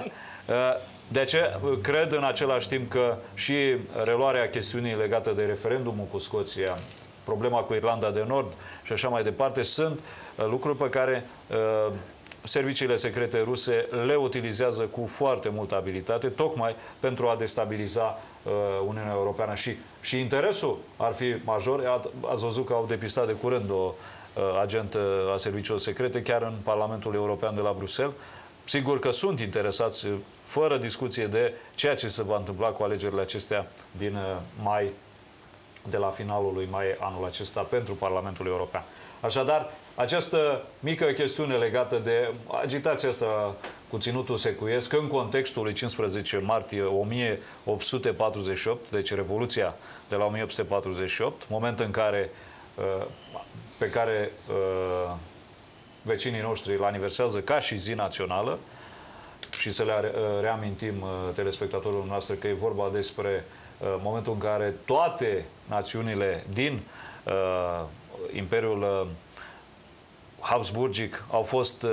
De aceea, cred în același timp că și reluarea chestiunii legate de referendumul cu Scoția, problema cu Irlanda de Nord și așa mai departe, sunt lucruri pe care uh, serviciile secrete ruse le utilizează cu foarte multă abilitate, tocmai pentru a destabiliza uh, Uniunea Europeană. Și, și interesul ar fi major. Ați văzut că au depistat de curând o uh, agentă a serviciilor secrete, chiar în Parlamentul European de la Bruxelles. Sigur că sunt interesați, fără discuție, de ceea ce se va întâmpla cu alegerile acestea din uh, mai, de la finalul lui mai anul acesta pentru Parlamentul European. Așadar, această mică chestiune legată de agitația asta cu ținutul secuiesc în contextul lui cincisprezece martie o mie opt sute patruzeci și opt, deci Revoluția de la o mie opt sute patruzeci și opt, moment în care, pe care vecinii noștri îl aniversează ca și zi națională, și să le reamintim telespectatorilor noastre că e vorba despre momentul în care toate națiunile din Imperiul Habsburgic au fost,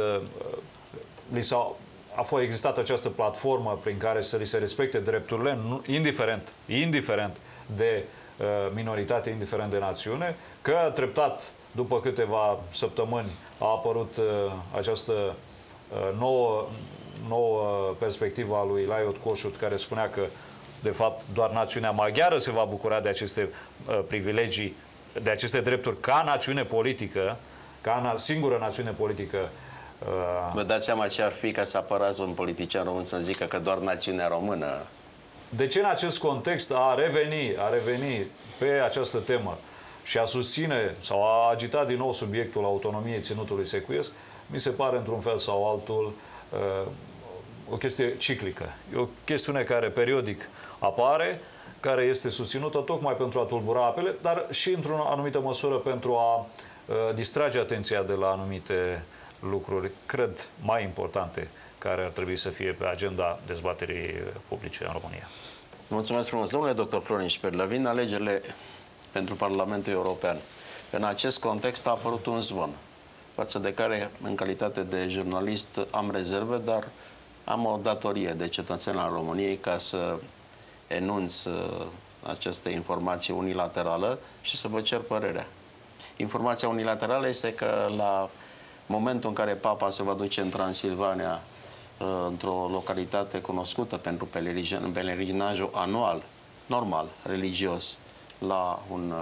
li s-au, a fost existat această platformă prin care să li se respecte drepturile, indiferent, indiferent de minoritate, indiferent de națiune, că treptat, după câteva săptămâni, a apărut această nouă, nouă perspectivă a lui Lajos Kossuth, care spunea că, de fapt, doar națiunea maghiară se va bucura de aceste privilegii, de aceste drepturi ca națiune politică, ca singură națiune politică. Uh... Vă dați seama ce ar fi ca să apărați un politician român să zică că doar națiunea română? De ce în acest context a reveni, a reveni pe această temă și a susține sau a agita din nou subiectul autonomiei ținutului secuiesc, mi se pare într-un fel sau altul uh, o chestie ciclică. E o chestiune care periodic apare, care este susținută tocmai pentru a tulbura apele, dar și într-o anumită măsură pentru a uh, distrage atenția de la anumite lucruri, cred, mai importante, care ar trebui să fie pe agenda dezbaterii publice în România. Mulțumesc frumos. Domnule doctor Florin Șperlea, vin alegerile pentru Parlamentul European. În acest context a apărut un zvon, față de care, în calitate de jurnalist, am rezerve, dar am o datorie de cetățean al României ca să enunț această informație unilaterală și să vă cer părerea. Informația unilaterală este că la momentul în care Papa se va duce în Transilvania, într-o localitate cunoscută pentru pelerinajul anual, normal, religios, la un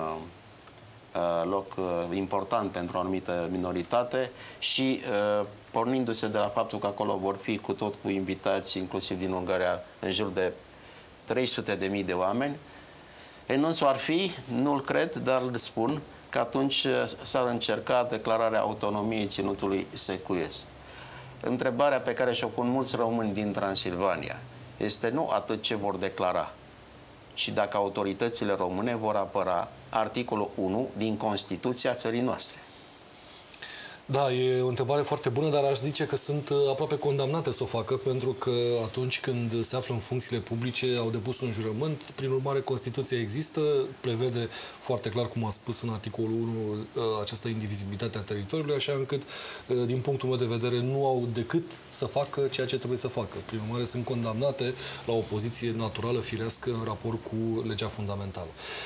loc important pentru o anumită minoritate și pornindu-se de la faptul că acolo vor fi cu tot cu invitați, inclusiv din Ungaria, în jur de trei sute de mii de oameni, enunțul ar fi, nu-l cred, dar îl spun, că atunci s-ar încerca declararea autonomiei ținutului secuiesc. Întrebarea pe care și-o pun mulți români din Transilvania este nu atât ce vor declara, ci dacă autoritățile române vor apăra articolul unu din Constituția țării noastre. Da, e o întrebare foarte bună, dar aș zice că sunt aproape condamnate să o facă, pentru că atunci când se află în funcțiile publice au depus un jurământ. Prin urmare, Constituția există, prevede foarte clar, cum a spus în articolul unu, această indivizibilitate a teritoriului, așa încât, din punctul meu de vedere, nu au decât să facă ceea ce trebuie să facă. Prin urmare, sunt condamnate la o poziție naturală, firească, în raport cu legea fundamentală.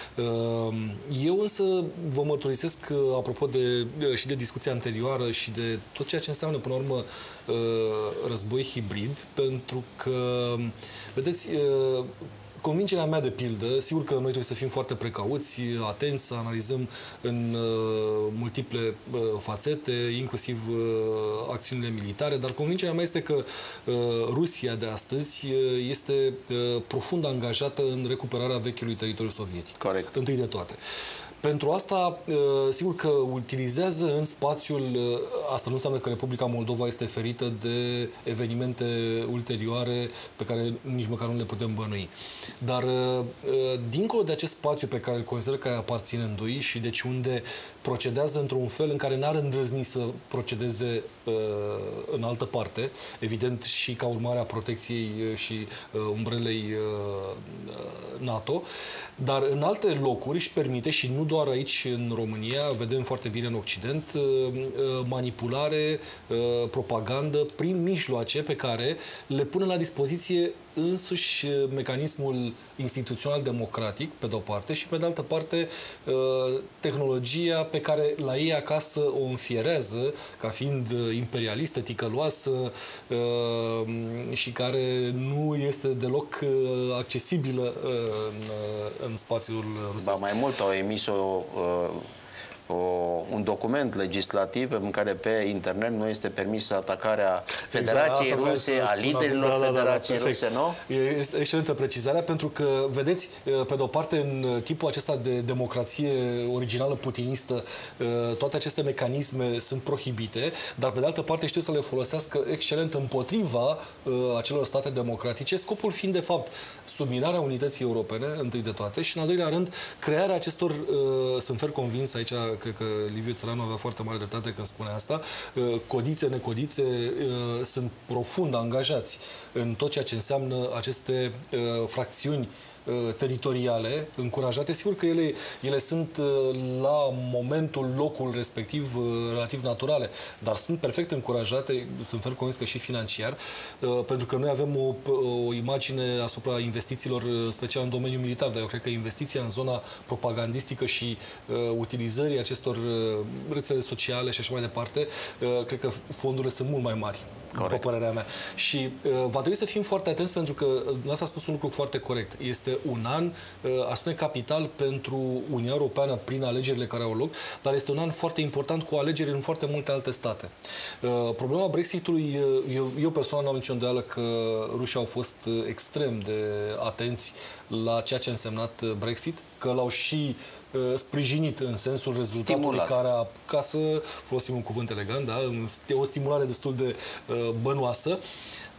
Eu însă vă mărturisesc, apropo de, și de discuția anterioară, și de tot ceea ce înseamnă, până la urmă, război hibrid, pentru că, vedeți, convingerea mea, de pildă, sigur că noi trebuie să fim foarte precauți, atenți, să analizăm în multiple fațete, inclusiv acțiunile militare, dar convingerea mea este că Rusia de astăzi este profund angajată în recuperarea vechiului teritoriu sovietic. Corect. Întâi de toate. Pentru asta, sigur că utilizează în spațiul, asta nu înseamnă că Republica Moldova este ferită de evenimente ulterioare pe care nici măcar nu le putem bănui. Dar, dincolo de acest spațiu pe care îl consider că aparține îndoi și deci unde procedează într-un fel în care n-ar îndrăzni să procedeze în altă parte, evident și ca urmare a protecției și umbrelei NATO, dar în alte locuri își permite, și nu doar aici în România, vedem foarte bine în Occident, manipulare, propagandă prin mijloace pe care le pune la dispoziție însuși mecanismul instituțional democratic, pe de-o parte, și pe de altă parte tehnologia pe care la ei acasă o înfierează ca fiind imperialistă, ticăloasă și care nu este deloc accesibilă în, în spațiul rusesc. Ba mai mult, au emis o, o, un document legislativ în care pe internet nu este permisă atacarea Federației exact, Ruse, a liderilor da, da, Federației da, da, Ruse, nu? E excelentă precizarea, pentru că, vedeți, pe de-o parte, în tipul acesta de democrație originală putinistă, toate aceste mecanisme sunt prohibite, dar pe de altă parte știu să le folosească excelent împotriva acelor state democratice, scopul fiind, de fapt, subminarea unității europene, întâi de toate, și, în al doilea rând, crearea acestor, sunt fer convins, aici, cred că Liviu Țăranu avea foarte mare dreptate când spune asta, codițe, necodițe, sunt profund angajați în tot ceea ce înseamnă aceste fracțiuni teritoriale, încurajate. Sigur că ele, ele sunt la momentul, locul respectiv relativ naturale, dar sunt perfect încurajate, sunt fel convins că și financiar, pentru că noi avem o, o imagine asupra investițiilor, în special în domeniul militar, dar eu cred că investiția în zona propagandistică și uh, utilizării acestor uh, rețele sociale și așa mai departe, uh, cred că fondurile sunt mult mai mari. Corect. După părerea mea. Și uh, va trebui să fim foarte atenți, pentru că dumneavoastră a spus un lucru foarte corect. Este un an, uh, aș spune, capital pentru Uniunea Europeană prin alegerile care au loc, dar este un an foarte important cu alegeri în foarte multe alte state. Uh, problema Brexitului, uh, eu, eu personal nu am nicio îndoială că rușii au fost uh, extrem de atenți la ceea ce a însemnat Brexit, că l-au și uh, sprijinit în sensul rezultatului Stimulat. care a, ca să folosim un cuvânt elegant, da, o stimulare destul de uh, bănoasă.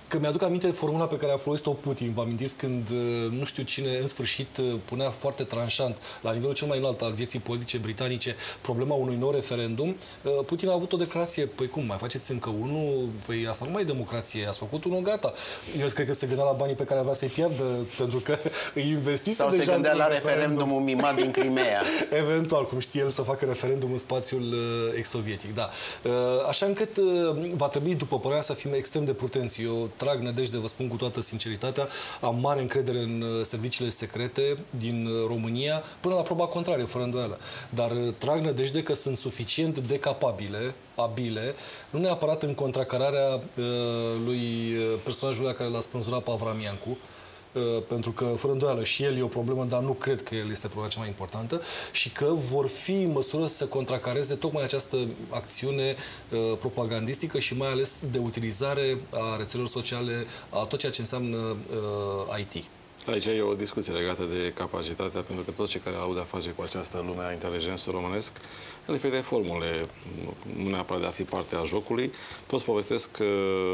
Că mi-aduc aminte formula pe care a folosit-o Putin. Vă amintiți când, nu știu cine, în sfârșit, punea foarte tranșant, la nivelul cel mai înalt al vieții politice britanice, problema unui nou referendum. Putin a avut o declarație, păi cum, mai faceți încă unul? Păi asta nu mai e democrație, ați făcut unul, gata. Eu cred că se gândea la banii pe care avea să-i pierdă, pentru că îi investise Sau deja se gândea la referendum. referendumul mimat din Crimea. Eventual, cum știe el să facă referendum în spațiul ex-sovietic, da. Așa încât va trebui, după părerea, să fim extrem de prudenți. Eu trag nădejde, vă spun cu toată sinceritatea, am mare încredere în serviciile secrete din România, până la proba contrarie, fără îndoială. Dar trag nădejde că sunt suficient de capabile, abile, nu neapărat în contracararea uh, lui personajul care l-a spânzurat pe Avramiancu, Uh, pentru că, fără îndoială, și el e o problemă, dar nu cred că el este problema cea mai importantă, și că vor fi în măsură să contracareze tocmai această acțiune uh, propagandistică și mai ales de utilizare a rețelelor sociale, a tot ceea ce înseamnă uh, I T. Aici e o discuție legată de capacitatea, pentru că toți cei care au de-a face cu această lume a inteligenței românesc, în diferite formule, nu neapărat de a fi parte a jocului, toți povestesc că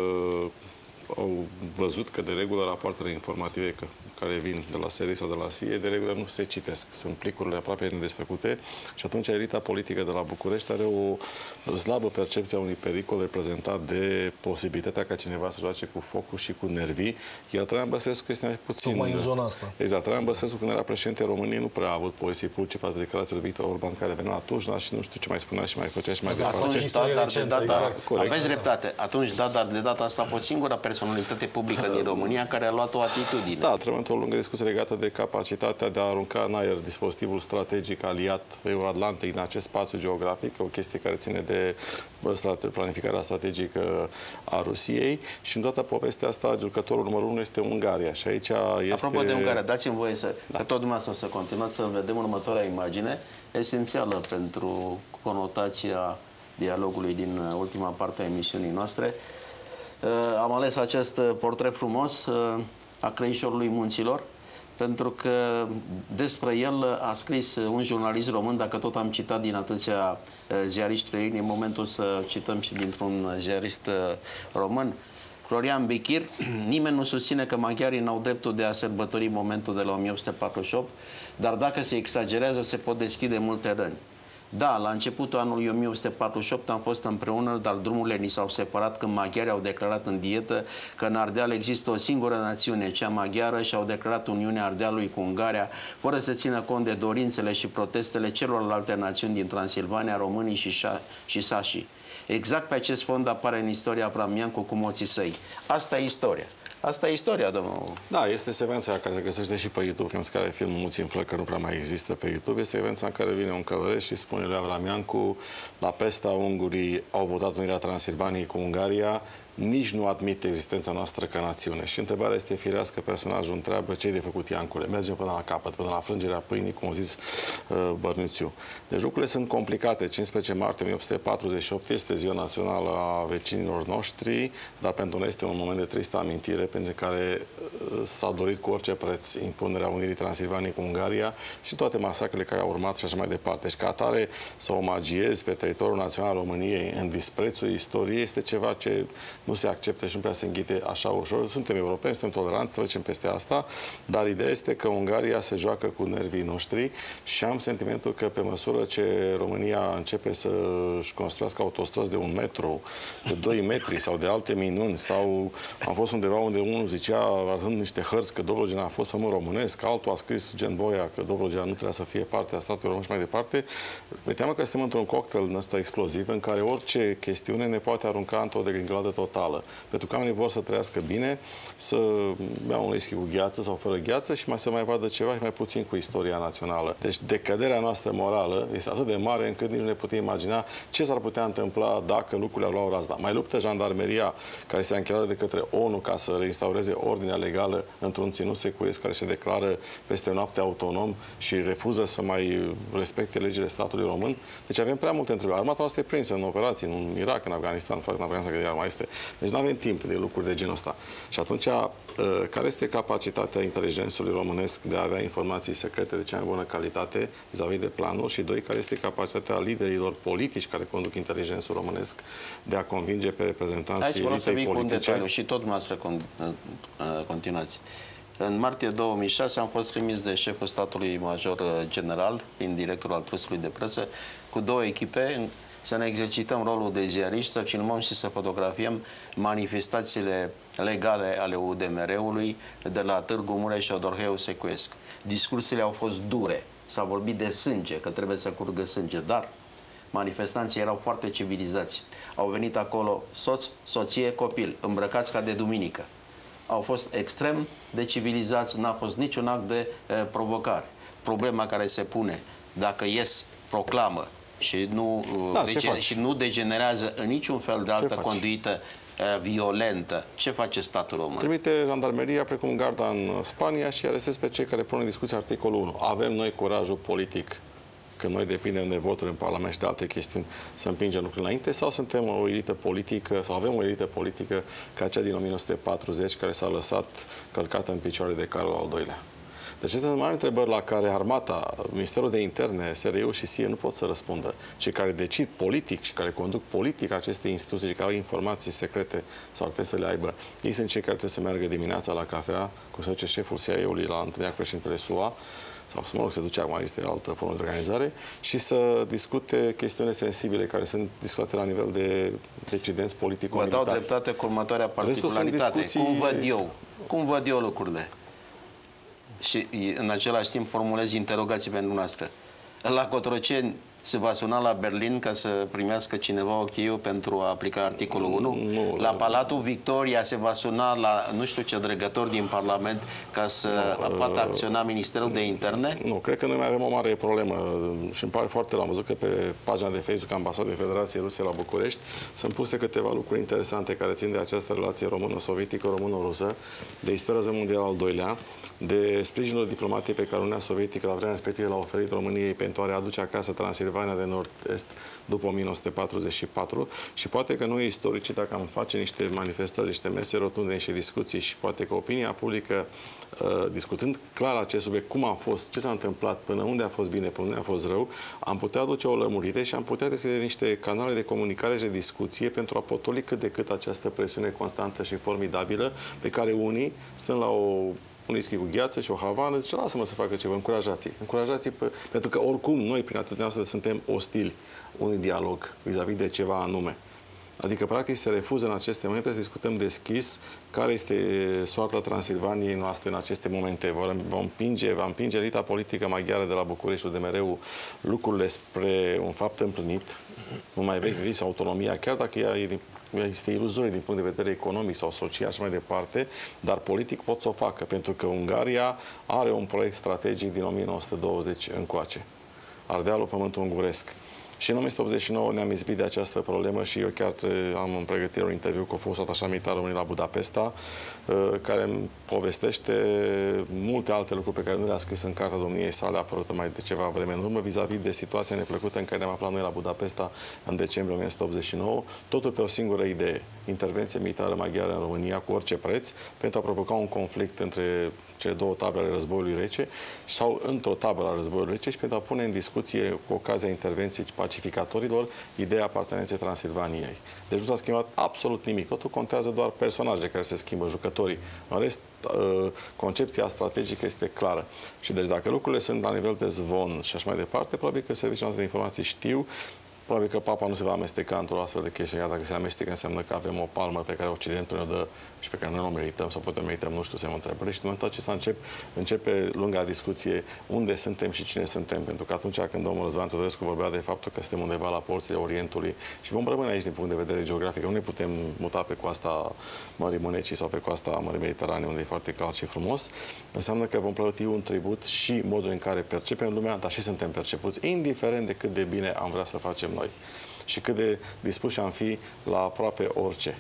au văzut că de regulă rapoartele informative că, care vin de la S R I sau de la S I E, de regulă nu se citesc. Sunt plicurile aproape nedesfăcute și atunci elita politică de la București are o slabă percepție a unui pericol reprezentat de posibilitatea ca cineva să joace cu focul și cu nervii. Iar Traian Băsescu este mai puțin... Tocmai în zona asta. Exact. Traian Băsescu, când era președinte României, nu prea a avut poziții publice față de declarațiile lui Victor Orban, care venea atunci, și nu știu ce mai spunea și mai făcea și mai exact. departe. Atunci, da, dar de data... exact. Aveți dreptate. Atunci, da, dar de data asta a fost singura personalitate publică din România care a luat o atitudine. Da, trebuie o lungă discuție legată de capacitatea de a arunca în aer dispozitivul strategic aliat euroatlantic în acest spațiu geografic, o chestie care ține de planificarea strategică a Rusiei, și în toată povestea asta, jucătorul numărul unu este Ungaria. Și aici este... Apropo de Ungaria, dați-mi voie să, da. că tot dumneavoastră să continuați să vedem următoarea imagine, esențială pentru conotația dialogului din ultima parte a emisiunii noastre. Am ales acest portret frumos a Crăișorului Munților, pentru că despre el a scris un jurnalist român, dacă tot am citat din atâția ziariști străini, e momentul să cităm și dintr-un ziarist român, Florian Bichir. Nimeni nu susține că maghiarii n-au dreptul de a sărbători momentul de la o mie opt sute patruzeci și opt, dar dacă se exagerează, se pot deschide multe răni. Da, la începutul anului o mie opt sute patruzeci și opt am fost împreună, dar drumurile ni s-au separat când maghiarii au declarat în dietă că în Ardeal există o singură națiune, cea maghiară, și au declarat Uniunea Ardealului cu Ungaria, fără să țină cont de dorințele și protestele celorlalte națiuni din Transilvania, românii și, și sașii. Exact pe acest fond apare în istoria Avramiancu cu moții săi. Asta e istoria. Asta e istoria, domnul. Da, este secvența care se găsește și pe YouTube, când scrie filmul Muții în flăc, că nu prea mai există pe YouTube. Este secvența în care vine un călăreș și spune lui Avramiancu: la pesta ungurii au votat unirea Transilvaniei cu Ungaria, nici nu admit existența noastră ca națiune. Și întrebarea este firească, personajul întreabă: ce-i de făcut, Iancule? Mergem până la capăt, până la frângerea pâinii, cum a zis uh, Bărnițiu. Deci lucrurile sunt complicate. cincisprezece martie o mie opt sute patruzeci și opt este ziua națională a vecinilor noștri, dar pentru noi este un moment de tristă amintire, pentru care uh, s-a dorit cu orice preț impunerea unirii Transilvaniei cu Ungaria și toate masacrele care au urmat și așa mai departe. Deci, ca atare, să omagiezi pe teritoriul național al României în disprețul istoriei este ceva ce nu se acceptă și nu prea se înghite așa ușor. Suntem europeni, suntem toleranți, trecem peste asta, dar ideea este că Ungaria se joacă cu nervii noștri și am sentimentul că pe măsură ce România începe să-și construiască autostrăzi de un metru, de doi metri sau de alte minuni, sau am fost undeva unde unul zicea, arătând niște hărți, că Dobrogea a fost pământ românesc, altul a scris, gen Boia, că Dobrogea nu trebuia să fie parte a statului român și mai departe, mi teamă că suntem într-un cocktail ăsta exploziv în care orice chestiune ne poate arunca într-o degringoladă totală. Pentru că oamenii vor să trăiască bine, să bea un whisky cu gheață sau fără gheață și mai să mai vadă ceva și mai puțin cu istoria națională. Deci decăderea noastră morală este atât de mare încât nici nu ne putem imagina ce s-ar putea întâmpla dacă lucrurile ar lua o razna. Mai luptă jandarmeria, care se încheiat de către ONU ca să instaureze ordinea legală într-un ținut secuiesc care se declară peste noapte autonom și refuză să mai respecte legile statului român. Deci avem prea multe întrebări. Armata noastră e prinsă în operații, în Irak, în Afganistan, în Afganistan, că mai este. Deci nu avem timp de lucruri de genul ăsta. Și atunci, care este capacitatea inteligensului românesc de a avea informații secrete de cea mai bună calitate vis-a-vis de planuri? Și doi, care este capacitatea liderilor politici care conduc inteligensul românesc de a convinge pe reprezentanții elitei politice? Și tot noastră continuați. În martie două mii șase am fost trimis de șeful statului major general, fiind directorul al trustului de presă, cu două echipe să ne exercităm rolul de ziariști, să filmăm și să fotografiem manifestațiile legale ale U D M R-ului de la Târgu Mureș și Odorheiu Secuiesc. Discursurile au fost dure, s-a vorbit de sânge, că trebuie să curgă sânge, dar manifestanții erau foarte civilizați. Au venit acolo soț, soție, copil, îmbrăcați ca de duminică. Au fost extrem de civilizați, n-a fost niciun act de e, provocare. Problema care se pune, dacă ies, proclamă și nu, da, dege și nu degenerează în niciun fel de altă conduită e, violentă, ce face statul român? Trimite jandarmeria precum garda în Spania și arestez pe cei care pun în discuție articolul unu. Avem noi curajul politic, că noi depindem de voturi în Parlament și de alte chestiuni, să împingem lucrurile înainte, sau suntem o elită politică, sau avem o elită politică ca cea din o mie nouă sute patruzeci, care s-a lăsat călcată în picioare de Carol al doilea. Deci acestea sunt mari întrebări la care Armata, Ministerul de Interne, S R I-ul și S I E nu pot să răspundă. Cei care decid politic și care conduc politic aceste instituții și care au informații secrete sau ar trebui să le aibă, ei sunt cei care trebuie să meargă dimineața la cafea cu să duce șeful C I A-ului la întâlnirea cu președintele S U A, sau să mă rog, se duce acum, este altă formă de organizare, și să discute chestiuni sensibile care sunt discutate la nivel de decidenți politico-militari. Vă dau dreptate cu următoarea particularitate. Discuții... Cum văd eu? Cum văd eu lucrurile? Și în același timp formulez interogații pentru noastră. La Cotroceni se va suna la Berlin ca să primească cineva ok-ul pentru a aplica articolul unu? Nu, la Palatul Victoria se va suna la nu știu ce dregător din Parlament ca să nu, poată acționa Ministerul de Interne? Nu, cred că noi mai avem o mare problemă și îmi pare foarte, l-am văzut că pe pagina de Facebook Ambasadei Federației Ruse la București sunt puse câteva lucruri interesante care țin de această relație româno-sovietică, româno-rusă, de istoria Războiului Mondial al doilea, de sprijinul diplomatic pe care Uniunea Sovietică la vremea respectivă l-a oferit României pentru a readuce acasă Transilvania de Nord-Est după o mie nouă sute patruzeci și patru și poate că noi istoricii, dacă am face niște manifestări, niște mese rotunde și discuții și poate că opinia publică, uh, discutând clar acest subiect, cum a fost, ce s-a întâmplat, până unde a fost bine, până unde a fost rău, am putea aduce o lămurire și am putea deschide niște canale de comunicare și de discuție pentru a potoli cât de cât această presiune constantă și formidabilă pe care unii stând la o un whisky cu gheață și o havană, zice, lasă-mă să facă ceva, încurajați-i. Încurajați-i pe... pentru că oricum noi, prin atâtea noastre, suntem ostili unui dialog vis-a-vis de ceva anume. Adică, practic, se refuză în aceste momente să discutăm deschis care este soarta Transilvaniei noastre în aceste momente. Vom împinge, va împinge elita politică maghiară de la București, de mereu, lucrurile spre un fapt împlinit, nu mai vechi, autonomia, chiar dacă ea e este iluzorie din punct de vedere economic sau social și mai departe, dar politic pot să o facă, pentru că Ungaria are un proiect strategic din o mie nouă sute douăzeci încoace. Ardealul, pământul unguresc. Și în o mie nouă sute optzeci și nouă ne-am izbit de această problemă și eu chiar am în pregătire un interviu cu fostul atașat militar român la Budapesta, care îmi povestește multe alte lucruri pe care nu le-a scris în cartea domniei sale, apărută mai de ceva vreme în urmă, vis-a-vis de situația neplăcută în care ne-am aflat noi la Budapesta în decembrie o mie nouă sute optzeci și nouă, totul pe o singură idee: intervenție militară maghiară în România cu orice preț, pentru a provoca un conflict între cele două tabere ale războiului rece sau într-o tabără a războiului rece și pentru a pune în discuție, cu ocazia intervenției pacificatorilor, ideea apartenenței Transilvaniei. Deci nu s-a schimbat absolut nimic. Totul contează doar personajele care se schimbă, jucătorii. În rest, concepția strategică este clară. Și deci dacă lucrurile sunt la nivel de zvon și așa mai departe, probabil că serviciile noastre de informații știu. Probabil că Papa nu se va amesteca într-o astfel de chestie, iar dacă se amestecă înseamnă că avem o palmă pe care Occidentul ne dă și pe care noi nu o merităm sau putem merităm, nu știu, se mă întrebări. Și în momentul acesta încep, începe lunga discuție unde suntem și cine suntem. Pentru că atunci când domnul Răzvan Teodorescu vorbea de faptul că suntem undeva la porțile Orientului și vom rămâne aici din punct de vedere geografic, nu ne putem muta pe coasta Mării Mânecii sau pe coasta Mării Mediterane, unde e foarte cald și frumos, înseamnă că vom plăti un tribut și modul în care percepem lumea, dar și suntem percepuți, indiferent de cât de bine am vrea să facem noi și cât de dispuși am fi la aproape orice.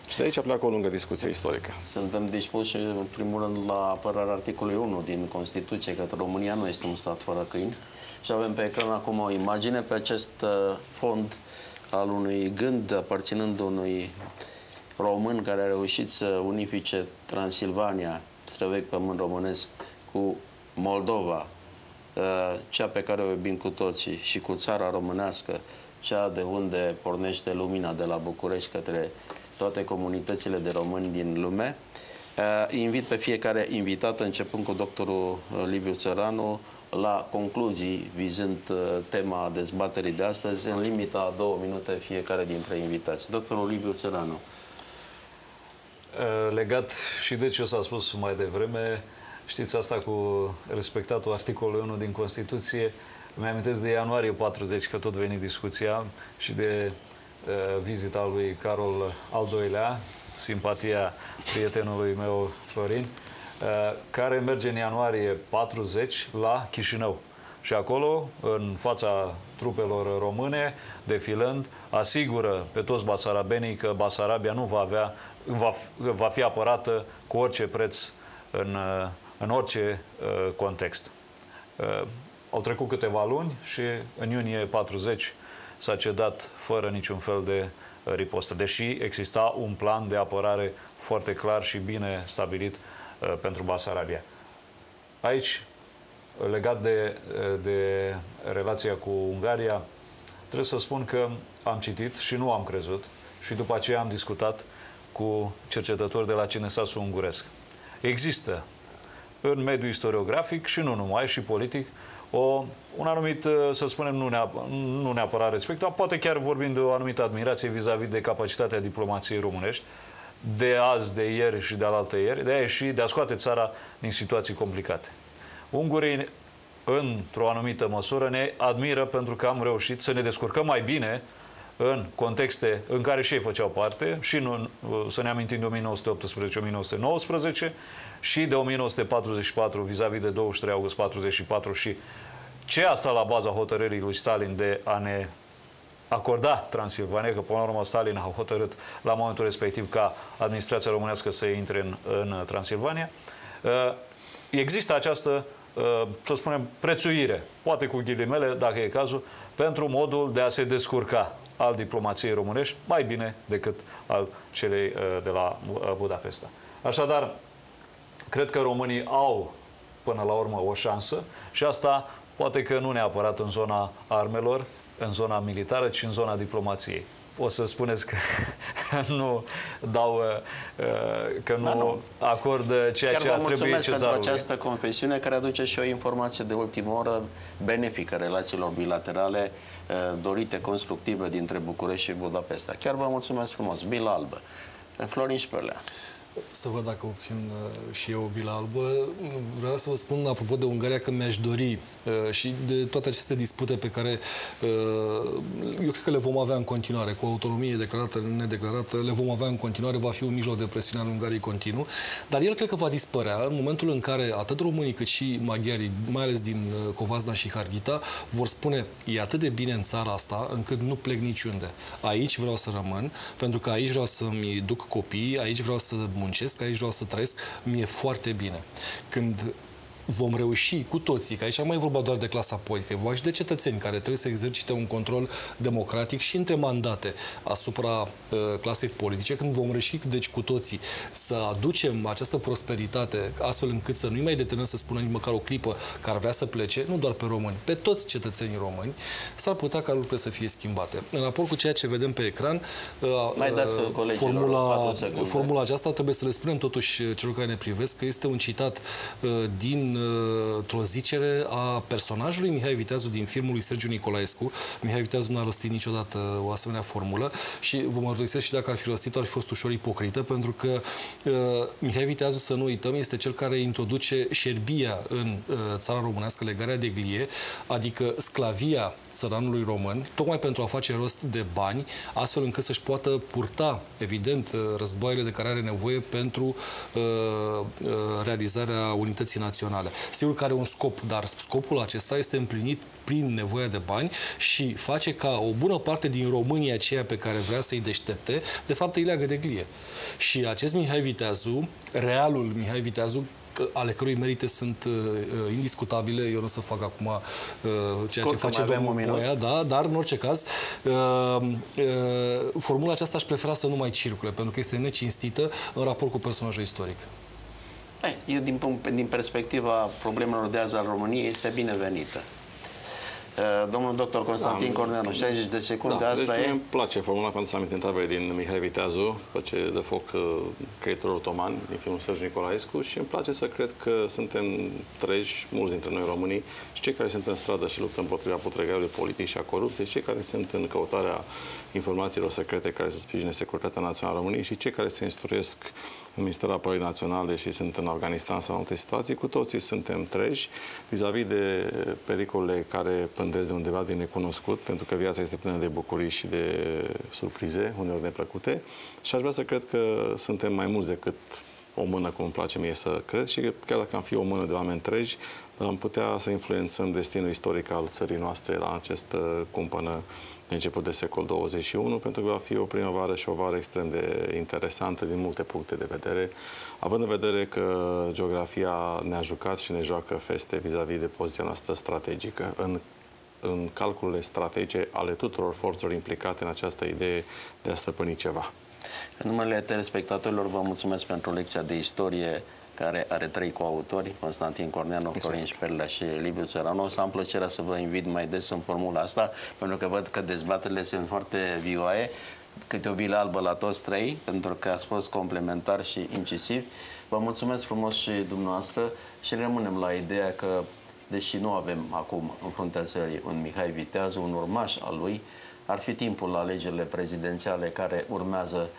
Și de aici pleacă o lungă discuție istorică. Suntem dispuși, în primul rând, la apărarea articolului unu din Constituție, că România nu este un stat fără câini. Și avem pe ecran acum o imagine pe acest fond al unui gând aparținând unui român care a reușit să unifice Transilvania, străvechi pământ românesc, cu Moldova, cea pe care o iubim cu toții, și cu țara românească, cea de unde pornește lumina de la București către toate comunitățile de români din lume. Invit pe fiecare invitat, începând cu doctorul Liviu Țăranu, la concluzii vizând tema dezbaterii de astăzi, în limita a două minute fiecare dintre invitați. Doctorul Liviu Țăranu. Legat și de ce s-a spus mai devreme, știți asta cu respectatul articolului unu din Constituție, îmi amintesc de ianuarie patruzeci, că tot veni discuția, și de uh, vizita lui Carol al doilea, simpatia prietenului meu Florin, uh, care merge în ianuarie patruzeci la Chișinău. Și acolo, în fața trupelor române, defilând, asigură pe toți basarabenii că Basarabia nu va avea, va, va fi apărată cu orice preț în, în orice uh, context. Uh, au trecut câteva luni și în iunie patruzeci s-a cedat fără niciun fel de uh, ripostă, deși exista un plan de apărare foarte clar și bine stabilit uh, pentru Basarabia. Aici, legat de, de relația cu Ungaria, trebuie să spun că am citit și nu am crezut și după aceea am discutat cu cercetători de la Cinesasul Unguresc. Există în mediul istoriografic și nu numai, și politic, o, un anumit, să spunem, nu neapărat, nu neapărat respect, dar poate chiar vorbind de o anumită admirație vis-a-vis de capacitatea diplomației românești, de azi, de ieri și de alaltă ieri, de a ieși, de a scoate țara din situații complicate. Ungurii, într-o anumită măsură, ne admiră pentru că am reușit să ne descurcăm mai bine în contexte în care și ei făceau parte, și în, să ne amintim de o mie nouă sute optsprezece - o mie nouă sute nouăsprezece și de o mie nouă sute patruzeci și patru vis-a-vis de douăzeci și trei august patruzeci și patru, și ce a stat la baza hotărârii lui Stalin de a ne acorda Transilvania, că până la urmă Stalin a hotărât la momentul respectiv ca administrația românească să intre în, în Transilvania. Există această, să spunem, prețuire, poate cu ghilimele, dacă e cazul, pentru modul de a se descurca al diplomației românești mai bine decât al celei de la Budapesta. Așadar, cred că românii au până la urmă o șansă, și asta poate că nu neapărat în zona armelor, în zona militară, ci în zona diplomației. O să spuneți că nu dau, că nu, nu. acord ceea Chiar ce ar trebui cezarului. pentru această confesiune, care aduce și o informație de ultimă oră benefică relațiilor bilaterale dorite, constructive dintre București și Budapesta. Chiar vă mulțumesc frumos. Bilă albă. Florin Șperlea. Să văd dacă obțin uh, și eu o bilă albă. Vreau să vă spun, apropo de Ungaria, că mi-aș dori uh, și de toate aceste dispute pe care uh, eu cred că le vom avea în continuare, cu autonomie declarată, nedeclarată, le vom avea în continuare, va fi un mijloc de presiune al Ungariei continuu, dar el cred că va dispărea în momentul în care atât românii cât și maghiarii, mai ales din uh, Covasna și Harghita, vor spune: e atât de bine în țara asta încât nu plec niciunde. Aici vreau să rămân, pentru că aici vreau să-mi duc copiii, aici vreau să muncesc, aici vreau să trăiesc, mi-e foarte bine. Când vom reuși cu toții, că aici nu mai e vorba doar de clasa politică, e vorba și de cetățeni care trebuie să exercite un control democratic și între mandate asupra uh, clasei politice, când vom reuși, deci, cu toții să aducem această prosperitate astfel încât să nu-i mai detenăm să spună nici măcar o clipă că ar vrea să plece, nu doar pe români, pe toți cetățenii români, s-ar putea ca lucrurile să fie schimbate. În raport cu ceea ce vedem pe ecran, uh, mai dați formula, formula aceasta trebuie să le spunem totuși celor care ne privesc că este un citat uh, din într-o zicere a personajului Mihai Viteazu din filmul lui Sergiu Nicolaescu. Mihai Viteazu nu a rostit niciodată o asemenea formulă și vă mărturisesc, și dacă ar fi rostit-o, ar fi fost ușor ipocrită, pentru că uh, Mihai Viteazu, să nu uităm, este cel care introduce șerbia în uh, țara românească, legarea de glie, adică sclavia țăranului român, tocmai pentru a face rost de bani, astfel încât să-și poată purta, evident, războaiele de care are nevoie pentru uh, uh, realizarea unității naționale. Sigur că are un scop, dar scopul acesta este împlinit prin nevoia de bani și face ca o bună parte din România, aceea pe care vrea să-i deștepte, de fapt îi leagă de glie. Și acest Mihai Viteazu, realul Mihai Viteazu, ale cărui merite sunt uh, indiscutabile, eu nu o să fac acum uh, ceea Scurt, ce face domnul Boia, da, dar în orice caz uh, uh, formula aceasta aș prefera să nu mai circule, pentru că este necinstită în raport cu personajul istoric. Eu, din, punct, din perspectiva problemelor de azi al României, este binevenită. Domnul doctor Constantin da, Corneanu, șaizeci de secunde, da, asta deci e? îmi place formula pentru să am întrebări din Mihai Viteazu, după ce dă foc creatorul otoman din filmul Sergiu Nicolaescu, și îmi place să cred că suntem treji, mulți dintre noi românii, și cei care sunt în stradă și luptă împotriva putregaiului politic și a corupției, și cei care sunt în căutarea informațiilor secrete care să sprijine securitatea națională a României și cei care se instruiesc în Ministerul Apărării Naționale și sunt în Afganistan sau în alte situații, cu toții suntem treji vis-a-vis de pericolele care pândesc de undeva din necunoscut, pentru că viața este plină de bucurii și de surprize, uneori neplăcute, și aș vrea să cred că suntem mai mulți decât o mână, cum îmi place mie să cred, și că chiar dacă am fi o mână de oameni treji, am putea să influențăm destinul istoric al țării noastre la această cumpănă de început de secol douăzeci și unu, pentru că va fi o primăvară și o vară extrem de interesantă din multe puncte de vedere, având în vedere că geografia ne-a jucat și ne joacă feste vis-a-vis de poziția noastră strategică în, în calculele strategice ale tuturor forțelor implicate în această idee de a stăpâni ceva. În numele telespectatorilor vă mulțumesc pentru lecția de istorie care are trei coautori, Constantin Corneanu, Florin Șperlea și Liviu Țăranu. O să am plăcerea să vă invit mai des în formula asta, pentru că văd că dezbaterile sunt foarte vioaie, câte o bilă albă la toți trei, pentru că ați fost complementar și incisiv. Vă mulțumesc frumos și dumneavoastră și rămânem la ideea că, deși nu avem acum în fruntea țării un Mihai Viteazu, un urmaș al lui, ar fi timpul la alegerile prezidențiale care urmează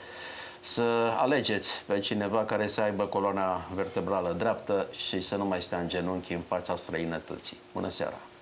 să alegeți pe cineva care să aibă coloana vertebrală dreaptă și să nu mai stea în genunchi în fața străinătății. Bună seara!